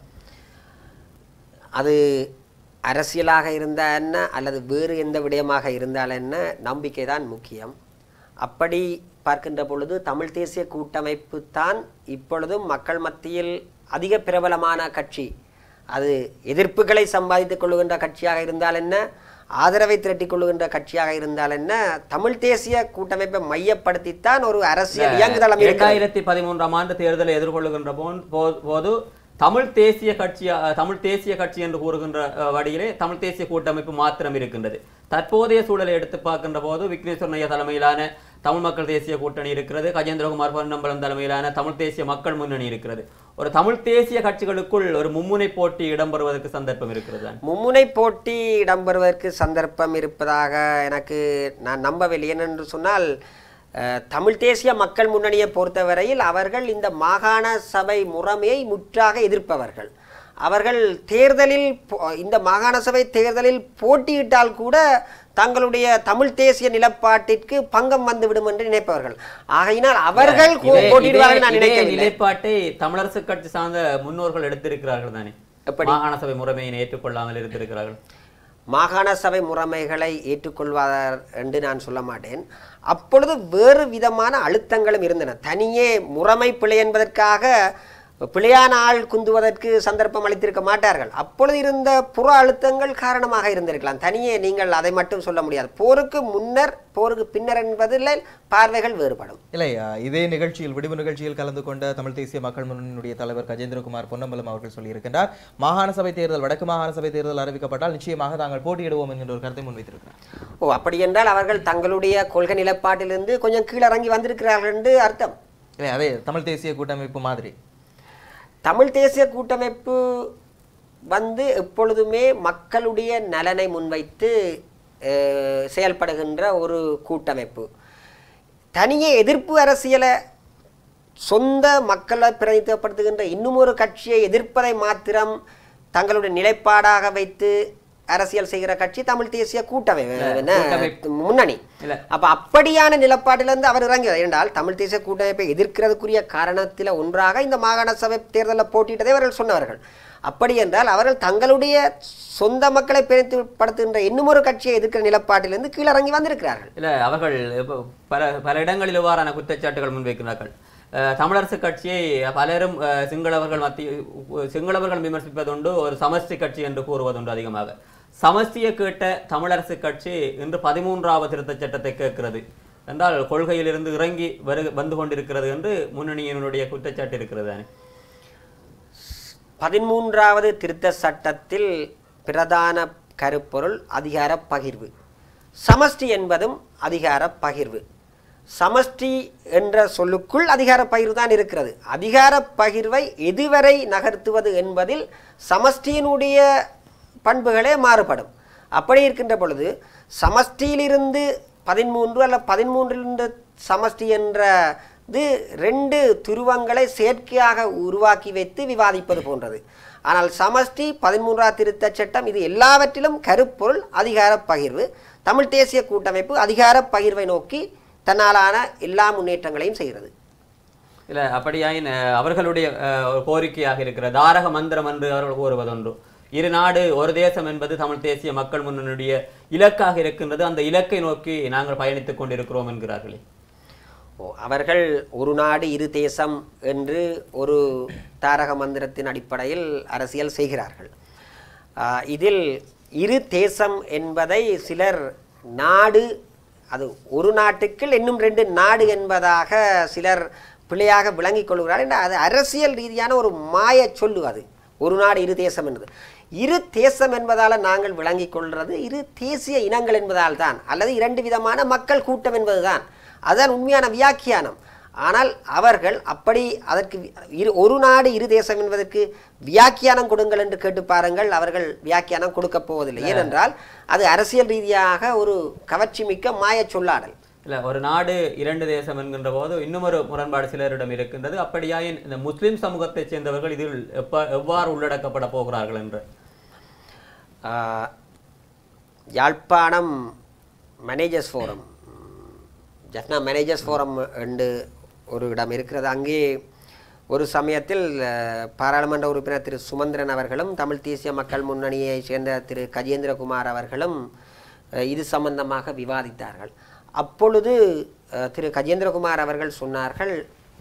அது அரசியலாக இருந்தால் என்ன அல்லது வேறு எந்த விடயமாக இருந்தால் என்ன, நம்பிக்கை தான் முக்கியம். அப்படி பார்க்கின்ற பொழுது தமிழ் தேசிய கூட்டமைப்பு தான் இப்பொழுதும் மக்கள் மத்தியில் அதிக பிரபலமான கட்சி. அது எதிர்ப்புகளை சம்பாதித்துக் கொள்ளுகின்ற கட்சியாக இருந்தால் என்ன, ஆதரவை திரட்டிக் கொள்ளுகின்ற கட்சியாக இருந்தால் என்ன, தமிழ் தேசிய கூட்டமைப்பை மையப்படுத்தித்தான் ஒரு அரசியல் இயங்குதளம். இரண்டாயிரத்தி பதிமூன்றாம் ஆண்டு தேர்தலை எதிர்கொள்ளுகின்ற போது தமிழ் தேசிய கட்சி தமிழ் தேசிய கட்சி என்று கூறுகின்ற வழியிலே தமிழ் தேசிய கூட்டமைப்பு மாத்திரம் இருக்கின்றது. தற்போதைய சூழலை எடுத்து பார்க்கின்ற போது விக்னேஸ்வரனையா தலைமையிலான தமிழ் மக்கள் தேசிய கூட்டணி இருக்கிறது, கஜேந்திரகுமார் பொன்னம்பலம் தலைமையிலான தமிழ் தேசிய மக்கள் முன்னணி இருக்கிறது. ஒரு தமிழ் தேசிய கட்சிகளுக்குள் ஒரு மும்முனை போட்டி இடம்பெறுவதற்கு சந்தர்ப்பம் இருக்கிறது. மும்முனை போட்டி இடம்பெறுவதற்கு சந்தர்ப்பம் இருப்பதாக எனக்கு நான் நம்பவில்லை. ஏனென்று சொன்னால் தமிழ் தேசிய மக்கள் முன்னணியை பொறுத்தவரையில் அவர்கள் இந்த மாகாண சபை முறைமையை முற்றாக எதிர்ப்பவர்கள். அவர்கள் தேர்தலில் இந்த மாகாண சபை தேர்தலில் போட்டியிட்டால் கூட தங்களுடைய தமிழ் தேசிய நிலப்பாட்டிற்கு பங்கம் வந்துவிடும் என்று நினைப்பவர்கள். ஆகையினால் அவர்கள் போட்டியிடுவார்கள் நான் நினைக்கவில்லை. நிலைப்பாட்டை தமிழரசு கட்சி சார்ந்த முன்னோர்கள் எடுத்திருக்கிறார்கள் தானே, மாகாண சபை முறைமையை ஏற்றுக்கொள்ளாமல் இருந்திருக்கிறார்கள். மாகாண சபை முறைமைகளை ஏற்றுக்கொள்வார் என்று நான் சொல்ல மாட்டேன். அப்பொழுது வேறு விதமான அழுத்தங்களும் இருந்தன. தனியே முறைமை பிழை என்பதற்காக பிழையான ஆள் குந்துவதற்கு சந்தர்ப்பம் அளித்திருக்க மாட்டார்கள். அப்பொழுது இருந்த புற அழுத்தங்கள் காரணமாக இருந்திருக்கலாம். தனியே நீங்கள் அதை மட்டும் சொல்ல முடியாது. போருக்கு முன்னர் போருக்கு பின்னர் என்பதில் பார்வைகள் வேறுபடும். இல்லை, இதே நிகழ்ச்சியில் விடிவு நிகழ்ச்சியில் கலந்து கொண்ட தமிழ் தேசிய மக்கள் முன்னணியுடைய தலைவர் கஜேந்திரகுமார் பொன்னம்பலம் அவர்கள் சொல்லியிருக்கின்றார், மாகாண சபை தேர்தல் வடக்கு மாகாண சபை தேர்தல் அறிவிக்கப்பட்டால் நிச்சயமாக தாங்கள் போட்டியிடுவோம் என்கின்ற ஒரு கருத்தை முன்வைத்திருக்கிறார். ஓ, அப்படி என்றால் அவர்கள் தங்களுடைய கொள்கை நிலப்பாட்டிலிருந்து கொஞ்சம் கீழிறங்கி வந்திருக்கிறார்கள் என்று அர்த்தம். இல்லை, அதே தமிழ் தேசிய கூட்டமைப்பு மாதிரி. தமிழ் தேசிய கூட்டமைப்பு வந்து எப்பொழுதுமே மக்களுடைய நலனை முன்வைத்து செயல்படுகின்ற ஒரு கூட்டமைப்பு. தனியே எதிர்ப்பு அரசியலை சொந்த மக்களை பிரதிநிதித்துவப்படுத்துகின்ற இன்னும் ஒரு கட்சியை எதிர்ப்பதை மாத்திரம் தங்களுடைய நிலைப்பாடாக வைத்து அரசியல் செய்கிற கட்சி தமிழ் தேசிய கூட்டமைப்பு முன்னணி. அப்ப அப்படியான நிலப்பாட்டிலிருந்து அவர் இறங்கிறார் என்றால் தமிழ் தேசிய கூட்டமைப்பை எதிர்க்கிறதுக்குரிய காரணத்தில் ஒன்றாக இந்த மாகாண சபை தேர்தலில் போட்டியிட்டதை அவர்கள் சொன்னவர்கள். அப்படி என்றால் அவர்கள் தங்களுடைய சொந்த மக்களை பிரதிநிதித்துவப்படுத்துகின்ற இன்னும் ஒரு கட்சியை எதிர்க்கிற நிலப்பாட்டிலிருந்து கீழிறங்கி வந்திருக்கிறார்கள். இல்ல, அவர்கள் பல பல இடங்களில் இவ்வாறான குற்றச்சாட்டுகள் முன்வைக்கிறார்கள். தமிழரசு கட்சியை பலரும் சிங்களவர்கள் மத்திய சிங்களவர்கள் விமர்சிப்பதுண்டு, ஒரு சமஷ்டி கட்சி என்று கூறுவதுண்டு. அதிகமாக சமஷ்டியை கேட்ட தமிழரசு கட்சி இன்று பதிமூன்றாவது திருத்தச் சட்டத்தை கேட்கிறது என்றால் கொள்கையிலிருந்து இறங்கி வரு வந்து கொண்டிருக்கிறது என்று முன்னணியினுடைய குற்றச்சாட்டு இருக்கிறது தானே. பதிமூன்றாவது திருத்த சட்டத்தில் பிரதான கருப்பொருள் அதிகார பகிர்வு. சமஷ்டி என்பதும் அதிகார பகிர்வு. சமஷ்டி என்ற சொல்லுக்குள் அதிகார பகிர்வு தான் இருக்கிறது. அதிகார பகிர்வை எதுவரை நகர்த்துவது என்பதில் சமஷ்டியினுடைய பண்புகளே மாறுபடும். அப்படி இருக்கின்ற பொழுது சமஷ்டியிலிருந்து பதிமூன்று அல்ல பதிமூன்றிலிருந்து சமஷ்டி என்றது ரெண்டு துருவங்களை செயற்கையாக உருவாக்கி வைத்து விவாதிப்பது போன்றது. ஆனால் சமஷ்டி பதிமூன்றாவது திருத்த சட்டம் இது எல்லாவற்றிலும் கருப்பொருள் அதிகார பகிர்வு. தமிழ் தேசிய கூட்டமைப்பு அதிகார பகிர்வை நோக்கி தன்னாலான எல்லா முன்னேற்றங்களையும் செய்கிறது. இல்லை, அப்படியாயின் அவர்களுடைய கோரிக்கையாக இருக்கிற தாரக மந்திரம் என்று அவர்கள் கூறுவதொன்று, இரு நாடு ஒரு தேசம் என்பது தமிழ் தேசிய மக்கள் முன்னணியுடைய இலக்காக இருக்கின்றது, அந்த இலக்கை நோக்கி நாங்கள் பயணித்துக் கொண்டிருக்கிறோம் என்கிறார்களே. ஓ, அவர்கள் ஒரு நாடு இரு தேசம் என்று ஒரு தாரக மந்திரத்தின் அடிப்படையில் அரசியல் செய்கிறார்கள். இதில் இரு தேசம் என்பதை சிலர் நாடு, அது ஒரு நாட்டுக்குள் இன்னும் ரெண்டு நாடு என்பதாக சிலர் பிழையாக விளங்கிக் கொள்கிறார்கள். அது அரசியல் ரீதியான ஒரு மாய சொல்லு. அது ஒரு நாடு இரு தேசம் என்பது இரு தேசம் என்பதால் நாங்கள் விளங்கிக் கொள்வது இரு தேசிய இனங்கள் என்பதால் தான், அல்லது இரண்டு விதமான மக்கள் கூட்டம் என்பதுதான். அதுதான் உண்மையான வியாக்கியானம். ஆனால் அவர்கள் அப்படி அதற்கு இரு ஒரு நாடு இரு தேசம் என்பதற்கு வியாக்கியானம் கொடுங்கள் என்று கேட்டு பாருங்கள், அவர்கள் வியாக்கியானம் கொடுக்க போவதில்லை. ஏனென்றால் அது அரசியல் ரீதியாக ஒரு கவர்ச்சி மிக்க மாய சொல்லாடல். இல்லை, ஒரு நாடு இரண்டு தேசம் என்கின்ற போது இன்னும் ஒரு முரண்பாடு சிலரிடம் இருக்கின்றது. அப்படியாயின் இந்த முஸ்லிம் சமூகத்தைச் சேர்ந்தவர்கள் இதில் எப்ப எவ்வாறு உள்ளடக்கப்பட போகிறார்கள் என்று Yazhpanam managers forum, Jaffna managers forum என்று ஒரு இடம் இருக்கிறது. அங்கே ஒரு சமயத்தில் பாராளுமன்ற உறுப்பினர் திரு சுமந்திரன் அவர்களும் தமிழ் தேசிய மக்கள் முன்னணியை சேர்ந்த திரு கஜேந்திரகுமார் அவர்களும் இது சம்பந்தமாக விவாதித்தார்கள். அப்பொழுது திரு கஜேந்திரகுமார் அவர்கள் சொன்னார்கள்,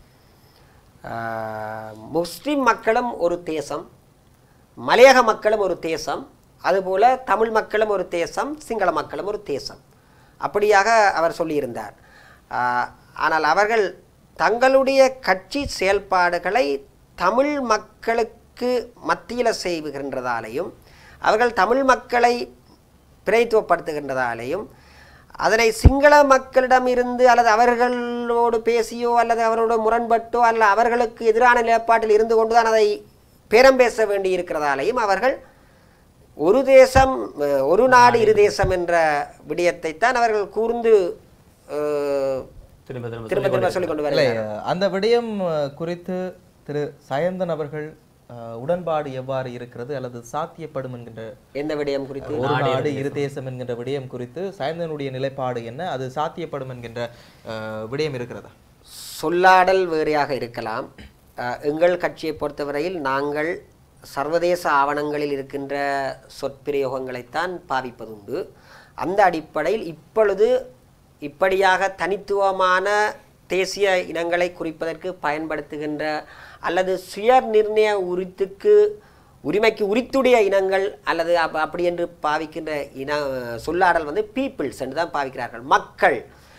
முஸ்லிம் மக்களும் ஒரு தேசம், மலையக மக்களும் ஒரு தேசம், அதுபோல தமிழ் மக்களும் ஒரு தேசம், சிங்கள மக்களும் ஒரு தேசம், அப்படியாக அவர் சொல்லியிருந்தார். ஆனால் அவர்கள் தங்களுடைய கட்சி செயல்பாடுகளை தமிழ் மக்களுக்கு மத்தியில் செய்கின்றதாலேயும் அவர்கள் தமிழ் மக்களை பிரதித்துவப்படுத்துகின்றதாலேயும் அதனை சிங்கள மக்களிடம் இருந்து அல்லது அவர்களோடு பேசியோ அல்லது அவரோடு முரண்பட்டோ அல்ல அவர்களுக்கு எதிரான நிலைப்பாட்டில் இருந்து கொண்டுதான் அதை பேரம் பேச வேண்டி இருக்கிறதாலேயும் அவர்கள் ஒரு தேசம் ஒரு நாடு இரு தேசம் என்ற விடயத்தை தான் அவர்கள் கூர்ந்து திரும்ப திரும்ப சொல்லிக் கொண்டு வருகிறார்கள். அந்த விடயம் குறித்து திரு சயந்தன் அவர்கள் உடன்பாடு எவ்வாறு இருக்கிறது அல்லது சாத்தியப்படும் என்கின்ற எந்த விடயம் குறித்து, ஒரு நாடு இரு தேசம் என்கின்ற விடயம் குறித்து சயந்தனுடைய நிலைப்பாடு என்ன, அது சாத்தியப்படும் என்கின்ற விடயம் இருக்கிறதா? சொல்லாடல் வேறையாக இருக்கலாம். எங்கள் கட்சியை பொறுத்தவரையில் நாங்கள் சர்வதேச ஆவணங்களில் இருக்கின்ற சொற்பிரயோகங்களைத்தான் பாவிப்பதுண்டு. அந்த அடிப்படையில் இப்பொழுது இப்படியாக தனித்துவமான தேசிய இனங்களை குறிப்பதற்கு பயன்படுத்துகின்ற அல்லது சுய நிர்ணய உரித்துக்கு உரிமைக்கு உரித்துடைய இனங்கள் அல்லது அப் அப்படி என்று பாவிக்கின்ற இன சொல்லாடல் வந்து பீப்புள்ஸ் என்று தான் பாவிக்கிறார்கள், மக்கள்.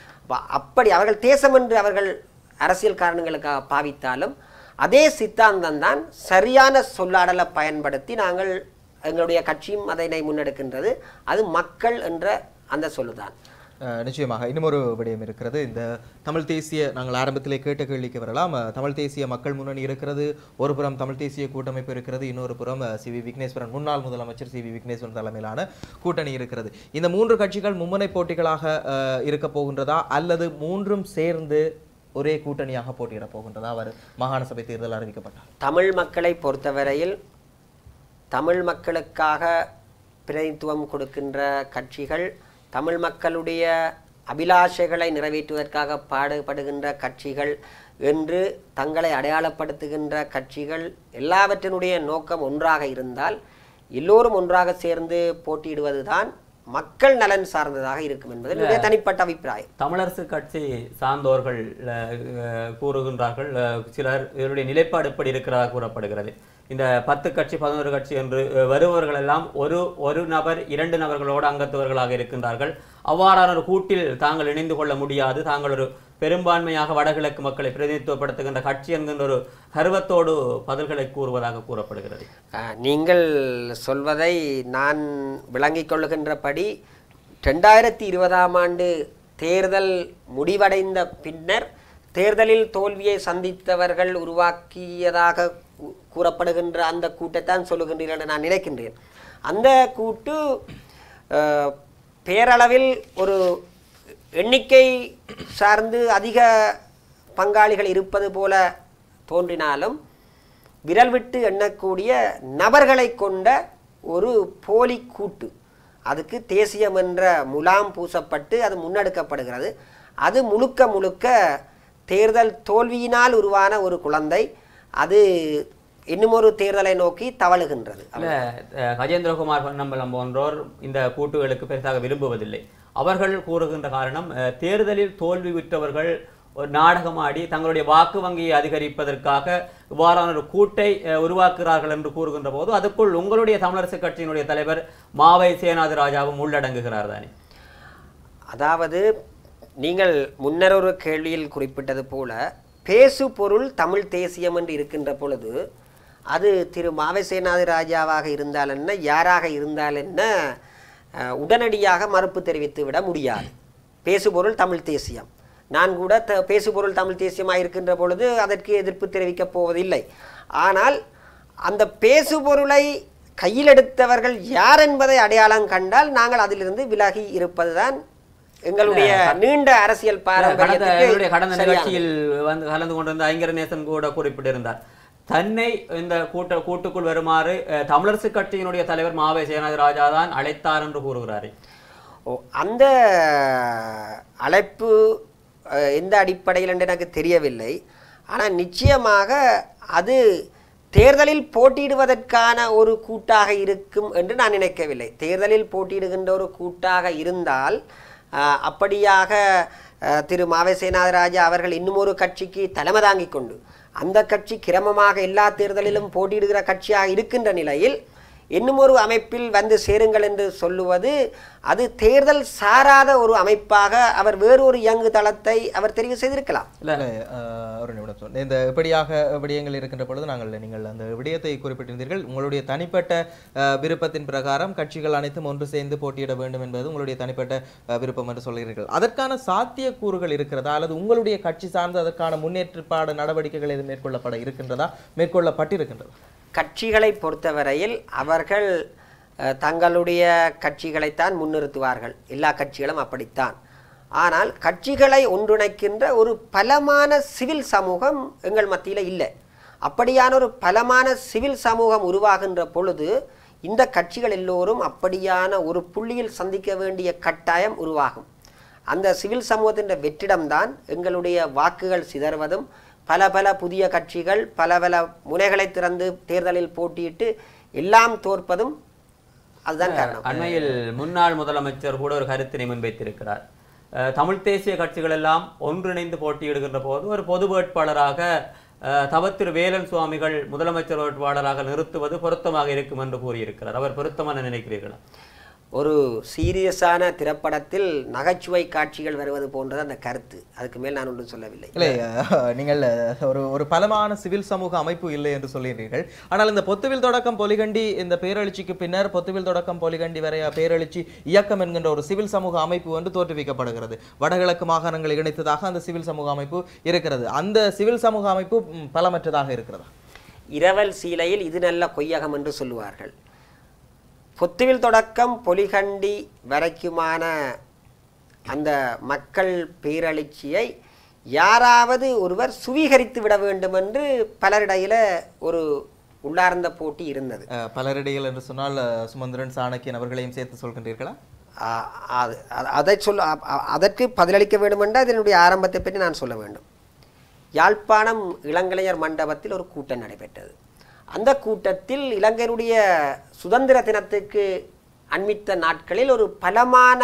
அப்படி அவர்கள் தேசம் என்று அவர்கள் அரசியல் காரணங்களுக்காக பாவித்தாலும் அதே சித்தாந்தம் தான் சரியான சொல்லாடலை பயன்படுத்தி நாங்கள் எங்களுடைய கட்சியும் அதனை முன்னெடுக்கின்றது. அது மக்கள் என்ற அந்த சொல்லுதான். நிச்சயமாக இன்னும் ஒரு விடயம் இருக்கிறது. இந்த தமிழ் தேசிய நாங்கள் ஆரம்பத்திலே கேட்ட கேள்விக்கு வரலாம். தமிழ் தேசிய மக்கள் முன்னணி இருக்கிறது, ஒரு புறம் தமிழ் தேசிய கூட்டமைப்பு இருக்கிறது, இன்னொரு புறம் சி வி விக்னேஸ்வரன் முன்னாள் முதலமைச்சர் சி வி விக்னேஸ்வரன் தலைமையிலான கூட்டணி இருக்கிறது. இந்த மூன்று கட்சிகள் மும்முனை போட்டிகளாக இருக்க போகின்றதா அல்லது மூன்றும் சேர்ந்து ஒரே கூட்டணியாக போட்டியிட போகின்றதா அவர் மாகாண சபை தேர்தல் அறிவிக்கப்பட்டார்? தமிழ் மக்களை பொறுத்தவரையில் தமிழ் மக்களுக்காக பிரதிநிதித்துவம் கொடுக்கின்ற கட்சிகள், தமிழ் மக்களுடைய அபிலாஷைகளை நிறைவேற்றுவதற்காக பாடுபடுகின்ற கட்சிகள் என்று தங்களை அடையாளப்படுத்துகின்ற கட்சிகள் எல்லாவற்றினுடைய நோக்கம் ஒன்றாக இருந்தால் எல்லோரும் ஒன்றாக சேர்ந்து போட்டியிடுவதுதான் மக்கள் நலன் சார்ந்ததாக இருக்கும் என்பது தனிப்பட்ட அபிப்பிராயம். தமிழரசு கட்சி சார்ந்தோர்கள் கூறுகின்றார்கள், சிலர் இதனுடைய நிலைப்பாடு எப்படி இருக்கிறதா கூறப்படுகிறது. இந்த பத்து கட்சி பதினோரு கட்சி என்று வருபவர்கள் எல்லாம் ஒரு ஒரு நபர் இரண்டு நபர்களோடு அங்கத்தவர்களாக இருக்கின்றார்கள். அவ்வாறான ஒரு கூட்டில் தாங்கள் இணைந்து கொள்ள முடியாது, தாங்கள் ஒரு பெரும்பான்மையாக வடகிழக்கு மக்களை பிரதிநிதித்துவப்படுத்துகின்ற கட்சி என்கின்ற ஒரு கர்வத்தோடு பதில்களை கூறுவதாக கூறப்படுகிறது. நீங்கள் சொல்வதை நான் விளங்கிக் கொள்ளுகின்றபடி ரெண்டாயிரத்தி இருபதாம் ஆண்டு தேர்தல் முடிவடைந்த பின்னர் தேர்தலில் தோல்வியை சந்தித்தவர்கள் உருவாக்கியதாக கூறப்படுகின்ற அந்த கூட்டைத்தான் சொல்லுகின்றீர்கள் என்று நான் நினைக்கின்றேன். அந்த கூட்டு பேரளவில் ஒரு எண்ணிக்கை சார்ந்து அதிக பங்காளிகள் இருப்பது போல தோன்றினாலும் விரல் விட்டு எண்ணக்கூடிய நபர்களை கொண்ட ஒரு போலி கூட்டு, அதுக்கு தேசியம் என்ற முலாம் பூசப்பட்டு அது முன்னெடுக்கப்படுகிறது. அது முழுக்க முழுக்க தேர்தல் தோல்வியினால் உருவான ஒரு குழந்தை. அது இன்னும் ஒரு தேர்தலை நோக்கி தவழுகின்றது. கஜேந்திரகுமார் பொன்னம்பலம் போன்றோர் இந்த கூட்டுகளுக்கு பெரிதாக விரும்புவதில்லை. அவர்கள் கூறுகின்ற காரணம், தேர்தலில் தோல்வி விட்டவர்கள் ஒரு நாடகமாடி தங்களுடைய வாக்கு வங்கியை அதிகரிப்பதற்காக இவ்வாறான ஒரு கூட்டை உருவாக்குகிறார்கள் என்று கூறுகின்ற போது அதுக்குள் உங்களுடைய தமிழரசு கட்சியினுடைய தலைவர் மாவை சேனாதி ராஜாவும் உள்ளடங்குகிறார் தானே? அதாவது நீங்கள் முன்னர் ஒரு கேள்வியில் குறிப்பிட்டது போல பேசு பொருள் தமிழ் தேசியம் என்று இருக்கின்ற பொழுது அது திரு மாவை சேனாதி ராஜாவாக இருந்தால் என்ன, யாராக இருந்தால் என்ன, உடனடியாக மறுப்பு தெரிவித்து விட முடியாது. பேசுபொருள் தமிழ் தேசியம். நான் கூட த பேசுபொருள் தமிழ் தேசியமாக இருக்கின்ற பொழுது அதற்கு எதிர்ப்பு தெரிவிக்கப் போவதில்லை. ஆனால் அந்த பேசுபொருளை கையில் எடுத்தவர்கள் யார் என்பதை அடையாளம் கண்டால் நாங்கள் அதிலிருந்து விலகி இருப்பதுதான் எங்களுடைய நீண்ட அரசியல் பாரம்பரியத்துக்கு. கடந்த நிகழ்ச்சியில் வந்து கலந்து கொண்டிருந்த ஐங்கரநேசன் கூட குறிப்பிட்டிருந்தார், தன்னை இந்த கூட்ட கூட்டுக்குள் வருமாறு தமிழரசு கட்சியினுடைய தலைவர் மாவை சேனாதி ராஜா தான் அழைத்தார் என்று கூறுகிறாரே. ஓ, அந்த அழைப்பு எந்த அடிப்படையில் என்று எனக்கு தெரியவில்லை. ஆனால் நிச்சயமாக அது தேர்தலில் போட்டியிடுவதற்கான ஒரு கூட்டாக இருக்கும் என்று நான் நினைக்கவில்லை. தேர்தலில் போட்டியிடுகின்ற ஒரு கூட்டாக இருந்தால் அப்படியாக திரு மாவை சேனாதி ராஜா அவர்கள் இன்னும் ஒரு கட்சிக்கு தலைமை தாங்கி கொண்டு அந்த கட்சி கிரமமாக எல்லா தேர்தலிலும் போட்டியிடுகிற கட்சியாக இருக்கின்ற நிலையில் இன்னும் ஒரு அமைப்பில் வந்து சேருங்கள் என்று சொல்லுவது அது தேர்தல் சாராத ஒரு அமைப்பாக அவர் வேறு ஒரு இயங்கு தளத்தை அவர் தெரிவு செய்திருக்கலாம். இல்லை ஒரு நிமிடம் சொல் இந்த இப்படியாக விடயங்கள் இருக்கின்ற பொழுது நாங்கள் நீங்கள் அந்த விடயத்தை குறிப்பிட்டிருந்தீர்கள். உங்களுடைய தனிப்பட்ட விருப்பத்தின் பிரகாரம் கட்சிகள் அனைத்தும் ஒன்று சேர்ந்து போட்டியிட வேண்டும் என்பது உங்களுடைய தனிப்பட்ட விருப்பம் என்று சொல்கிறீர்கள். அதற்கான சாத்திய கூறுகள் இருக்கிறதா அல்லது உங்களுடைய கட்சி சார்ந்து அதற்கான முன்னேற்பாடு நடவடிக்கைகள் எது மேற்கொள்ளப்பட இருக்கின்றதா, மேற்கொள்ளப்பட்டிருக்கின்றதா? கட்சிகளை பொறுத்தவரையில் அவர்கள் தங்களுடைய கட்சிகளைத்தான் முன்னிறுத்துவார்கள். எல்லா கட்சிகளும் அப்படித்தான். ஆனால் கட்சிகளை ஒன்றிணைக்கின்ற ஒரு பலமான சிவில் சமூகம் எங்கள் மத்தியில் இல்லை. அப்படியான ஒரு பலமான சிவில் சமூகம் உருவாகின்ற பொழுது இந்த கட்சிகள் எல்லோரும் அப்படியான ஒரு புள்ளியில் சந்திக்க வேண்டிய கட்டாயம் உருவாகும். அந்த சிவில் சமூகத்தின் வெற்றிடம்தான் எங்களுடைய வாக்குகள் சிதறுவதும் பல பல புதிய கட்சிகள் பல பல முனைகளை திறந்து தேர்தலில் போட்டியிட்டு எல்லாம் தோற்பதும் அதுதான் காரணம். அண்மையில் முன்னாள் முதலமைச்சர் கூட ஒரு கருத்தினை முன்வைத்திருக்கிறார். தமிழ் தேசிய கட்சிகள் எல்லாம் ஒன்றிணைந்து போட்டியிடுகின்ற போது ஒரு பொது வேட்பாளராக தவத்திரு வேலன் சுவாமிகள் முதலமைச்சர் வேட்பாளராக நிறுத்துவது பொருத்தமாக இருக்கும் என்று கூறியிருக்கிறார். அவர் பொருத்தமான நினைக்கிறீர்களா? ஒரு சீரியஸான திரைப்படத்தில் நகைச்சுவை காட்சிகள் வருவது போன்றது அந்த கருத்து. அதுக்கு மேல் நான் ஒன்றும் சொல்லவில்லை. இல்லை, நீங்கள் ஒரு ஒரு பலமான சிவில் சமூக அமைப்பு இல்லை என்று சொல்கிறீர்கள். ஆனால் இந்த பொத்துவில் தொடக்கம் பொலிகண்டி இந்த பேரெழுச்சிக்கு பின்னர் பொத்துவில் தொடக்கம் பொலிகண்டி வரைய பேரெழுச்சி இயக்கம் என்கின்ற ஒரு சிவில் சமூக அமைப்பு வந்து தோற்றுவிக்கப்படுகிறது. வடகிழக்கு மாகாணங்களை இணைத்ததாக அந்த சிவில் சமூக அமைப்பு இருக்கிறது. அந்த சிவில் சமூக அமைப்பு பலமற்றதாக இருக்கிறதா? இரவல் சீலையில் இது நல்ல கொய்யகம் என்று சொல்லுவார்கள். பொத்துவில் தொடக்கம் பொலிகண்டி வரைக்குமான அந்த மக்கள் பேரெழுச்சியை யாராவது ஒருவர் சுவீகரித்து விட வேண்டும் என்று பலரிடையில ஒரு உள்ளார்ந்த போட்டி இருந்தது. பலரிடையில் என்று சொன்னால் சுமந்திரன் சாணக்கியன் அவர்களையும் சேர்த்து சொல்கின்றீர்களா? அதை சொல்ல அதற்கு பதிலளிக்க வேண்டும் என்றால் இதனுடைய ஆரம்பத்தை பற்றி நான் சொல்ல வேண்டும். யாழ்ப்பாணம் இளங்கலைஞர் மண்டபத்தில் ஒரு கூட்டம் நடைபெற்றது. அந்த கூட்டத்தில் இலங்கையினுடைய சுதந்திர தினத்துக்கு அண்மித்த நாட்களில் ஒரு பலமான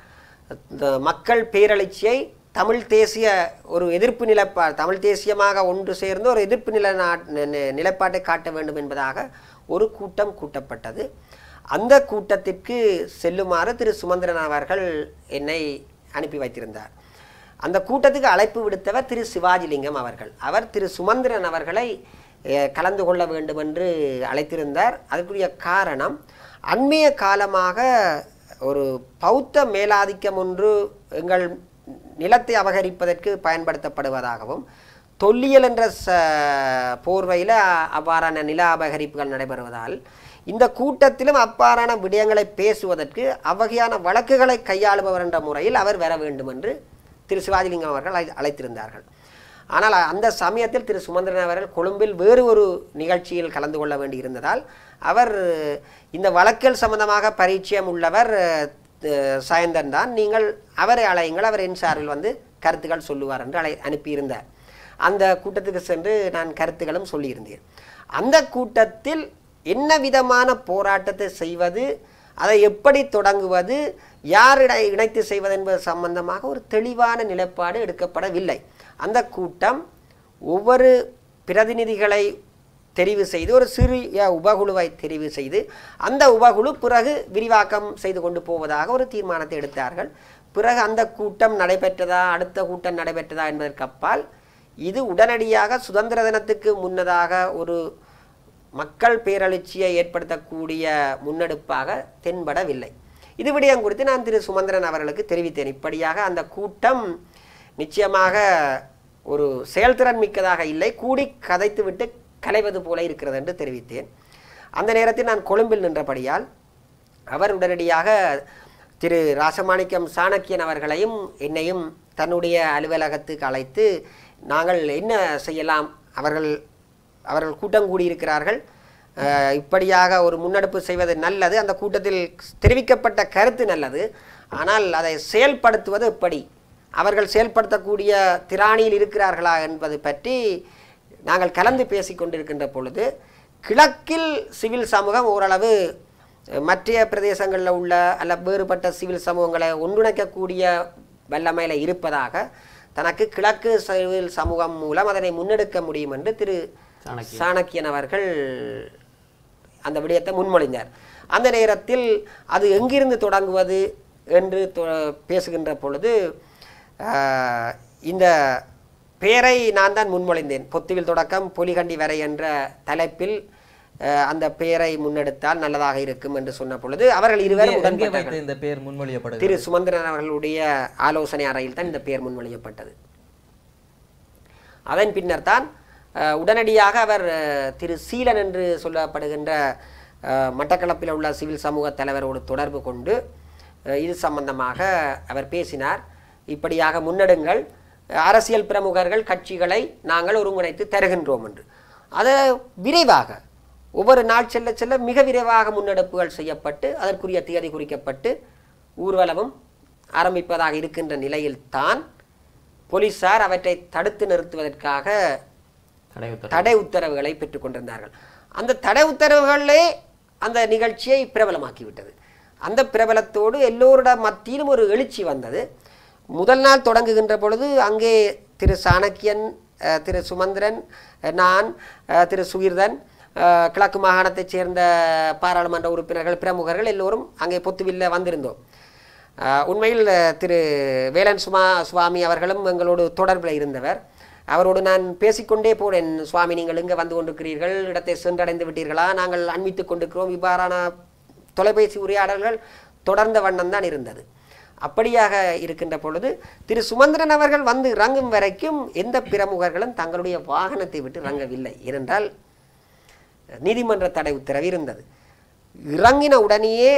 மக்கள் பேரெழுச்சியை தமிழ் தேசிய ஒரு எதிர்ப்பு நிலைப்பா தமிழ் தேசியமாக ஒன்று சேர்ந்து ஒரு எதிர்ப்பு நிலை நிலைப்பாட்டை காட்ட வேண்டும் என்பதாக ஒரு கூட்டம் கூட்டப்பட்டது. அந்த கூட்டத்திற்கு செல்லுமாறு திரு சுமந்திரன் அவர்கள் என்னை அனுப்பி வைத்திருந்தார். அந்த கூட்டத்துக்கு அழைப்பு விடுத்தவர் திரு சிவாஜிலிங்கம் அவர்கள். அவர் திரு சுமந்திரன் அவர்களை கலந்து கொள்ள வேண்டும் என்று அழைத்திருந்தார். அதற்குரிய காரணம், அண்மைய காலமாக ஒரு பௌத்த மேலாதிக்கம் ஒன்று எங்கள் நிலத்தை அபகரிப்பதற்கு பயன்படுத்தப்படுவதாகவும் தொல்லியல் என்ற ச போர்வையில் அவ்வாறான நில அபகரிப்புகள் நடைபெறுவதால் இந்த கூட்டத்திலும் அவ்வாறான விடயங்களை பேசுவதற்கு அவ்வகையான வழக்குகளை கையாளுபவர் என்ற முறையில் அவர் வர வேண்டும் என்று திரு சிவாஜிலிங்கம் அவர்கள் அழைத்திருந்தார்கள். ஆனால் அந்த சமயத்தில் திரு சுமந்திரன் அவர்கள் கொழும்பில் வேறு ஒரு நிகழ்ச்சியில் கலந்து கொள்ள வேண்டி இருந்ததால் அவர் இந்த வழக்கல் சம்பந்தமாக பரிச்சயம் உள்ளவர் சாயந்தன் தான், நீங்கள் அவரை அழையுங்கள், அவர் என் சார்பில் வந்து கருத்துக்கள் சொல்லுவார் என்று அழை அனுப்பியிருந்தார். அந்த கூட்டத்துக்கு சென்று நான் கருத்துக்களும் சொல்லியிருந்தேன். அந்த கூட்டத்தில் என்ன விதமான போராட்டத்தை செய்வது, அதை எப்படி தொடங்குவது, யாரிட இணைத்து செய்வது என்பது சம்பந்தமாக ஒரு தெளிவான நிலைப்பாடு எடுக்கப்படவில்லை. அந்த கூட்டம் ஒவ்வொரு பிரதிநிதிகளை தெரிவு செய்து ஒரு சிறிய உபகுழுவை தெரிவு செய்து அந்த உபகுழு பிறகு விரிவாக்கம் செய்து கொண்டு போவதாக ஒரு தீர்மானத்தை எடுத்தார்கள். பிறகு அந்த கூட்டம் நடைபெற்றதா அடுத்த கூட்டம் நடைபெற்றதா என்பதற்கு அப்பால் இது உடனடியாக சுதந்திர தினத்துக்கு முன்னதாக ஒரு மக்கள் பேரெழுச்சியை ஏற்படுத்தக்கூடிய முன்னெடுப்பாக தென்படவில்லை. இது விடயம் குறித்து நான் திரு சுமந்திரன் அவர்களுக்கு தெரிவித்தேன். இப்படியாக அந்த கூட்டம் நிச்சயமாக ஒரு செயல்திறன் மிக்கதாக இல்லை, கூடி கதைத்து விட்டு கலைவது போல இருக்கிறது என்று தெரிவித்தேன். அந்த நேரத்தில் நான் கொழும்பில் நின்றபடியால் அவர் உடனடியாக திரு ராசமாணிக்கம் சாணக்கியன் அவர்களையும் என்னையும் தன்னுடைய அலுவலகத்துக்கு அழைத்து நாங்கள் என்ன செய்யலாம், அவர்கள் அவர்கள் கூட்டம் கூடியிருக்கிறார்கள், இப்படியாக ஒரு முன்னெடுப்பு செய்வது நல்லது, அந்த கூட்டத்தில் தெரிவிக்கப்பட்ட கருத்து நல்லது, ஆனால் அதை செயல்படுத்துவது எப்படி, அவர்கள் செயல்படுத்தக்கூடிய திராணியில் இருக்கிறார்களா என்பது பற்றி நாங்கள் கலந்து பேசி கொண்டிருக்கின்ற பொழுது கிழக்கில் சிவில் சமூகம் ஓரளவு மற்ற பிரதேசங்களில் உள்ள அல்ல வேறுபட்ட சிவில் சமூகங்களை ஒன்றிணைக்கக்கூடிய வல்லமையில் இருப்பதாக தனக்கு கிழக்கு சிவில் சமூகம் மூலம் அதனை முன்னெடுக்க முடியும் என்று திரு சாணக்கியன் அவர்கள் அந்த விடயத்தை முன்மொழிந்தார். அந்த நேரத்தில் அது எங்கிருந்து தொடங்குவது என்று பேசுகின்ற பொழுது இந்த பெயரை நான் தான் முன்மொழிந்தேன். பொத்துவில் தொடக்கம் பொலிகண்டி வரை என்ற தலைப்பில் அந்த பெயரை முன்னெடுத்தால் நல்லதாக இருக்கும் என்று சொன்ன பொழுது அவர்கள் இருவரும் உடன்பட்டார்கள். இந்த பெயர் முன்மொழியப்பட்டது திரு சுமந்திரன் அவர்களுடைய ஆலோசனை அறையில் தான் இந்த பெயர் முன்மொழியப்பட்டது. அதன் பின்னர் தான் உடனடியாக அவர் திரு சீலன் என்று சொல்லப்படுகின்ற மட்டக்களப்பில் உள்ள சிவில் சமூக தலைவரோடு தொடர்பு கொண்டு இது சம்பந்தமாக அவர் பேசினார். இப்படியாக முன்னெடுங்கள், அரசியல் பிரமுகர்கள் கட்சிகளை நாங்கள் ஒருங்கிணைத்து தருகின்றோம் என்று. அதை விரைவாக ஒவ்வொரு நாள் செல்ல செல்ல மிக விரைவாக முன்னெடுப்புகள் செய்யப்பட்டு அதற்குரிய தேதி குறிக்கப்பட்டு ஊர்வலமும் ஆரம்பிப்பதாக இருக்கின்ற நிலையில் தான் போலீசார் அவற்றை தடுத்து நிறுத்துவதற்காக தடை உத்தரவுகளை பெற்றுக் கொண்டிருந்தார்கள். அந்த தடை உத்தரவுகளே அந்த நிகழ்ச்சியை பிரபலமாக்கிவிட்டது. அந்த பிரபலத்தோடு எல்லோருட மத்தியிலும் ஒரு எழுச்சி வந்தது. முதல் நாள் தொடங்குகின்ற பொழுது அங்கே திரு சாணக்கியன், திரு சுமந்திரன், நான், திரு சுகிர்தன், கிழக்கு மாகாணத்தைச் சேர்ந்த பாராளுமன்ற உறுப்பினர்கள், பிரமுகர்கள் எல்லோரும் அங்கே பொத்துவில்ல வந்திருந்தோம். உண்மையில் திரு வேலன் சுமா சுவாமி அவர்களும் எங்களோடு தொடர்பில் இருந்தவர். அவரோடு நான் பேசிக்கொண்டே போனேன். சுவாமி, நீங்கள் இங்கே வந்து கொண்டிருக்கிறீர்கள், இடத்தை சென்றடைந்து விட்டீர்களா, நாங்கள் அண்மித்துக் கொண்டிருக்கிறோம். இவ்வாறான தொலைபேசி உரையாடல்கள் தொடர்ந்த வண்ணம் தான் இருந்தது. அப்படியாக இருக்கின்ற பொழுது திரு சுமந்திரன் அவர்கள் வந்து இறங்கும் வரைக்கும் எந்த பிரமுகர்களும் தங்களுடைய வாகனத்தை விட்டு இறங்கவில்லை. ஏனென்றால் நீதிமன்ற தடை உத்தரவு இருந்தது. இறங்கின உடனேயே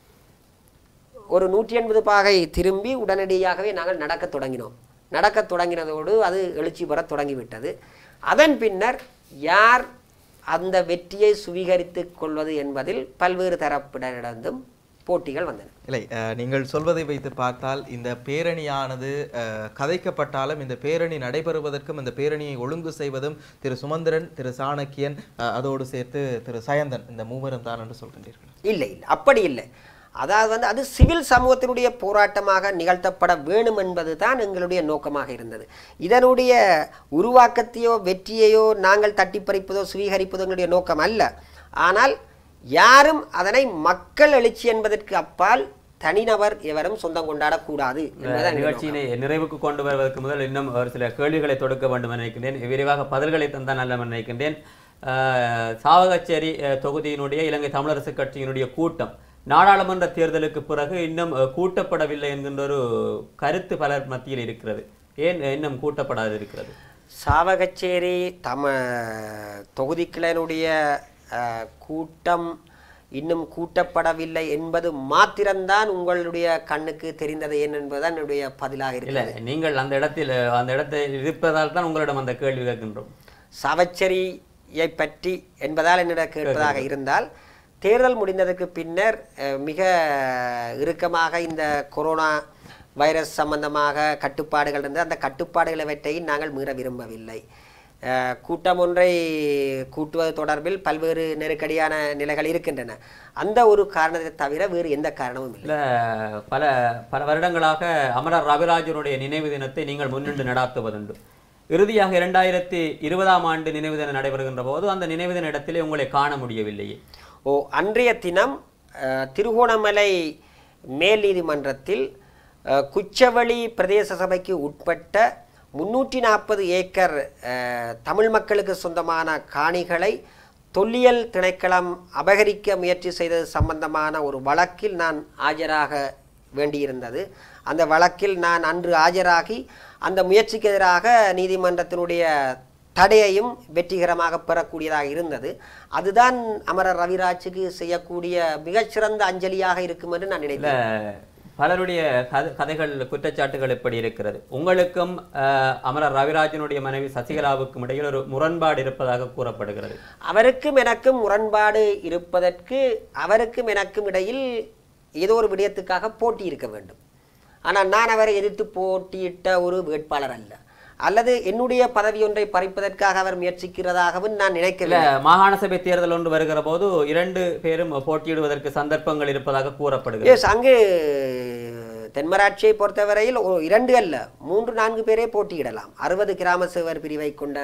ஒரு நூற்றி எண்பது பாகை திரும்பி உடனடியாகவே நாங்கள் நடக்க தொடங்கினோம். நடக்க தொடங்கினதோடு அது எழுச்சி பெற தொடங்கிவிட்டது. அதன் பின்னர் யார் அந்த வெற்றியை சுவீகரித்து கொள்வது என்பதில் பல்வேறு தரப்பினரிடந்தும் போட்டிகள் வந்தன. இல்லை, நீங்கள் சொல்வதை வைத்து பார்த்தால் இந்த பேரணியானது கதைக்கப்பட்டாலும் இந்த பேரணி நடைபெறுவதற்கும் இந்த பேரணியை ஒழுங்கு செய்வதும் திரு சுமந்திரன், திரு சாணக்கியன், அதோடு சேர்த்து திரு சயந்தன், இந்த மூவரும் தான் என்று சொல்கின்றீர்கள். இல்லை இல்லை, அப்படி இல்லை. அதாவது வந்து அது சிவில் சமூகத்தினுடைய போராட்டமாக நிகழ்த்தப்பட வேணும் என்பது தான் எங்களுடைய நோக்கமாக இருந்தது. இதனுடைய உருவாக்கத்தையோ வெற்றியையோ நாங்கள் தட்டி பறிப்பதோ சுவீகரிப்பதோ எங்களுடைய நோக்கம் அல்ல. ஆனால் யாரும் அதனை மக்கள் எழுச்சி என்பதற்கு அப்பால் தனிநபர் எவரும் சொந்தம் கொண்டாடக்கூடாது. நிகழ்ச்சியினை நிறைவுக்கு கொண்டு வருவதற்கு முதல் இன்னும் ஒரு சில கேள்விகளை தொடுக்க வேண்டும் நினைக்கின்றேன். விரைவாக பதில்களை தந்தால் நல்ல நினைக்கின்றேன். சாவகச்சேரி தொகுதியினுடைய இலங்கை தமிழரசு கட்சியினுடைய கூட்டம் நாடாளுமன்ற தேர்தலுக்கு பிறகு இன்னும் கூட்டப்படவில்லை என்கின்ற ஒரு கருத்து பலர் மத்தியில் இருக்கிறது. ஏன் இன்னும் கூட்டப்படாது இருக்கிறது? சாவகச்சேரி தம தொகுதிகளினுடைய கூட்டம் இன்னும் கூட்டப்படவில்லை என்பது மாத்திரம்தான் உங்களுடைய கண்ணுக்கு தெரிந்தது ஏன் என்பதுதான் என்னுடைய பதிலாக இருக்கிறது. நீங்கள் அந்த இடத்தில் அந்த இடத்தில் இருப்பதால் தான் உங்களிடம் அந்த கேள்வி கேட்கின்றோம். சாவகச்சேரியை பற்றி என்பதால் என்னிடம் கேட்பதாக இருந்தால், தேர்தல் முடிந்ததற்கு பின்னர் மிக இறுக்கமாக இந்த கொரோனா வைரஸ் சம்பந்தமாக கட்டுப்பாடுகள் இருந்து அந்த கட்டுப்பாடுகளை வெற்றி நாங்கள் மீற விரும்பவில்லை. கூட்டம் ஒன்றை கூட்டுவது தொடர்பில் பல்வேறு நெருக்கடியான நிலைகள் இருக்கின்றன. அந்த ஒரு காரணத்தை தவிர வேறு எந்த காரணமும் இல்லை. பல பல வருடங்களாக அமரர் ரவிராஜனுடைய நினைவு தினத்தை நீங்கள் முன்னின்று நடாத்துவதுண்டு. இறுதியாக இரண்டாயிரத்தி இருபதாம் ஆண்டு நினைவு தினம் நடைபெறுகின்ற போது அந்த நினைவு தின இடத்திலே உங்களை காண முடியவில்லையே. ஓ, அன்றைய தினம் திருகோணமலை மேல் நீதிமன்றத்தில் குச்சவெளி பிரதேச சபைக்கு உட்பட்ட முன்னூற்றி நாற்பது ஏக்கர் தமிழ் மக்களுக்கு சொந்தமான காணிகளை தொல்லியல் திணைக்களம் அபகரிக்க முயற்சி செய்தது சம்பந்தமான ஒரு வழக்கில் நான் ஆஜராக வேண்டியிருந்தது. அந்த வழக்கில் நான் அன்று ஆஜராகி அந்த முயற்சிக்கு எதிராக நீதிமன்றத்தினுடைய தடையையும் வெற்றிகரமாக பெறக்கூடியதாக இருந்தது. அதுதான் அமரர் ரவிராஜுக்கு செய்யக்கூடிய மிகச்சிறந்த அஞ்சலியாக இருக்கும் என்று நான் நினைக்கிறேன். பலருடைய கதைகள் குற்றச்சாட்டுகள் எப்படி இருக்கிறது? உங்களுக்கும் அமரர் ரவிராஜனுடைய மனைவி சசிகலாவுக்கும் இடையில் ஒரு முரண்பாடு இருப்பதாக கூறப்படுகிறது. அவருக்கும் எனக்கும் முரண்பாடு இருப்பதற்கு அவருக்கும் எனக்கும் இடையில் ஏதோ ஒரு விடயத்துக்காக போட்டி இருக்க வேண்டும். ஆனால் நான் அவரை எதிர்த்து போட்டியிட்ட ஒரு வேட்பாளர் அல்ல, அல்லது என்னுடைய பதவி ஒன்றை பறிப்பதற்காக அவர் முயற்சிக்கிறதாகவும் நான் நினைக்கவில்லை. மாகாண சபை தேர்தல் ஒன்று வருகிற போது இரண்டு பேரும் போட்டியிடுவதற்கு சந்தர்ப்பங்கள் இருப்பதாக கூறப்படுகிறது. எஸ், அங்கு தென்மராட்சியை பொறுத்தவரையில் இரண்டு அல்ல மூன்று நான்கு பேரே போட்டியிடலாம். அறுபது கிராம சேவர் பிரிவை கொண்ட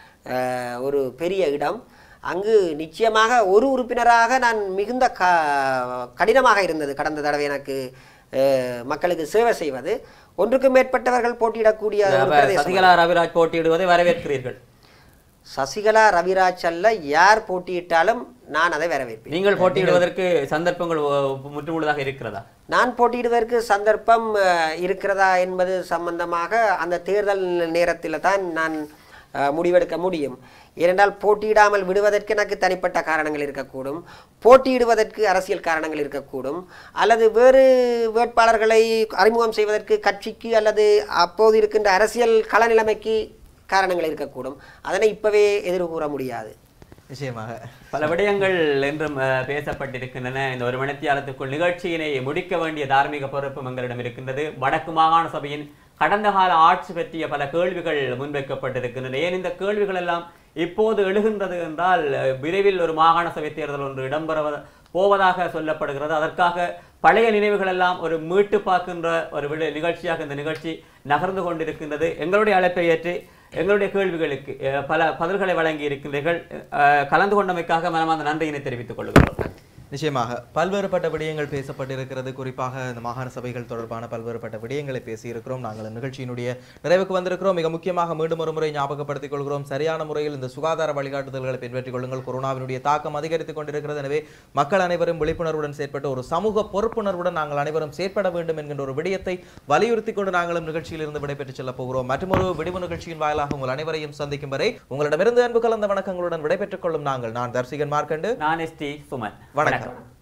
ஒரு பெரிய இடம். அங்கு நிச்சயமாக ஒரு உறுப்பினராக நான் மிகுந்த க கடினமாக இருந்தது கடந்த தடவை எனக்கு மக்களுக்கு சேவை செய்வது. ஒன்றுக்கும் மேற்பட்டவர்கள் போட்டியிடக்கூடிய சசிகலா ரவிராஜ் போட்டியிடுவதை வரவேற்கிறீர்கள்? சசிகலா ரவிராஜ் அல்ல, யார் போட்டியிட்டாலும் நான் அதை வரவேற்பேன். நீங்கள் போட்டியிடுவதற்கு சந்தர்ப்பங்கள் முற்றுமுழுதாக இருக்கிறதா? நான் போட்டியிடுவதற்கு சந்தர்ப்பம் இருக்கிறதா என்பது சம்பந்தமாக அந்த தேர்தல் நேரத்தில் தான் நான் முடிவெடுக்க முடியும். ஏனென்றால் போட்டியிடாமல் விடுவதற்கு எனக்கு தனிப்பட்ட காரணங்கள் இருக்கக்கூடும், போட்டியிடுவதற்கு அரசியல் காரணங்கள் இருக்கக்கூடும், அல்லது வேறு வேட்பாளர்களை அறிமுகம் செய்வதற்கு கட்சிக்கு அல்லது அப்போது இருக்கின்ற அரசியல் கள நிலைமைக்கு காரணங்கள் இருக்கக்கூடும். அதனை இப்பவே எதிர்கூற முடியாது. நிச்சயமாக பல விடயங்கள் என்றும் பேசப்பட்டிருக்கின்றன. இந்த ஒரு மணித்தியாலத்துக்குள் நிகழ்ச்சியினை முடிக்க வேண்டிய தார்மீக பொறுப்பும் எங்களிடம் இருக்கின்றது. வடக்கு மாகாண சபையின் கடந்த கால ஆட்சி பற்றிய பல கேள்விகள் முன்வைக்கப்பட்டிருக்கின்றன. ஏன் இந்த கேள்விகள் எல்லாம் இப்போது எழுகின்றது என்றால் விரைவில் ஒரு மாகாண சபை தேர்தல் ஒன்று இடம்பெற போவதாக சொல்லப்படுகிறது. அதற்காக பழைய நினைவுகள் எல்லாம் ஒரு மீட்டு பார்க்கின்ற ஒரு விட நிகழ்ச்சியாக இந்த நிகழ்ச்சி நகர்ந்து கொண்டிருக்கின்றது. எங்களுடைய அழைப்பை ஏற்று எங்களுடைய கேள்விகளுக்கு பல பதில்களை வழங்கி இருக்கின்றீர்கள். கலந்து கொண்டமைக்காக மனமார்ந்த நன்றியினை தெரிவித்துக் கொள்கிறோம். நிச்சயமாக பல்வேறுபட்ட விடயங்கள் பேசப்பட்டிருக்கிறது. குறிப்பாக இந்த மாகாண சபைகள் தொடர்பான பல்வேறுபட்ட விடயங்களை பேசியிருக்கிறோம். நாங்கள் நிகழ்ச்சியினுடைய நிறைவுக்கு வந்திருக்கிறோம். மிக முக்கியமாக மீண்டும் ஒரு முறை ஞாபகப்படுத்திக் கொள்கிறோம், சரியான முறையில் இந்த சுகாதார வழிகாட்டுதல்களை பின்பற்றிக் கொள்ளுங்கள். கொரோனாவினுடைய தாக்கம் அதிகரித்துக் கொண்டிருக்கிறது. எனவே மக்கள் அனைவரும் விழிப்புணர்வுடன் செயற்பட்டு ஒரு சமூக பொறுப்புணர்வுடன் நாங்கள் அனைவரும் செயற்பட வேண்டும் என்கின்ற ஒரு விடயத்தை வலியுறுத்தி கொண்டு நாங்களும் நிகழ்ச்சியில் இருந்து விடைபெற்றுச் செல்ல போகிறோம். மற்றொரு விடிவு நிகழ்ச்சியின் வாயிலாக உங்கள் அனைவரையும் சந்திக்கும் வரை உங்களிடமிருந்து அன்பு கலந்த வணக்கங்களுடன் விடைபெற்றுக் கொள்ளும் நாங்கள் நான் தர்சிகன் மார்க்கண்டு, நான் எஸ் டி சுமன். வணக்கம்.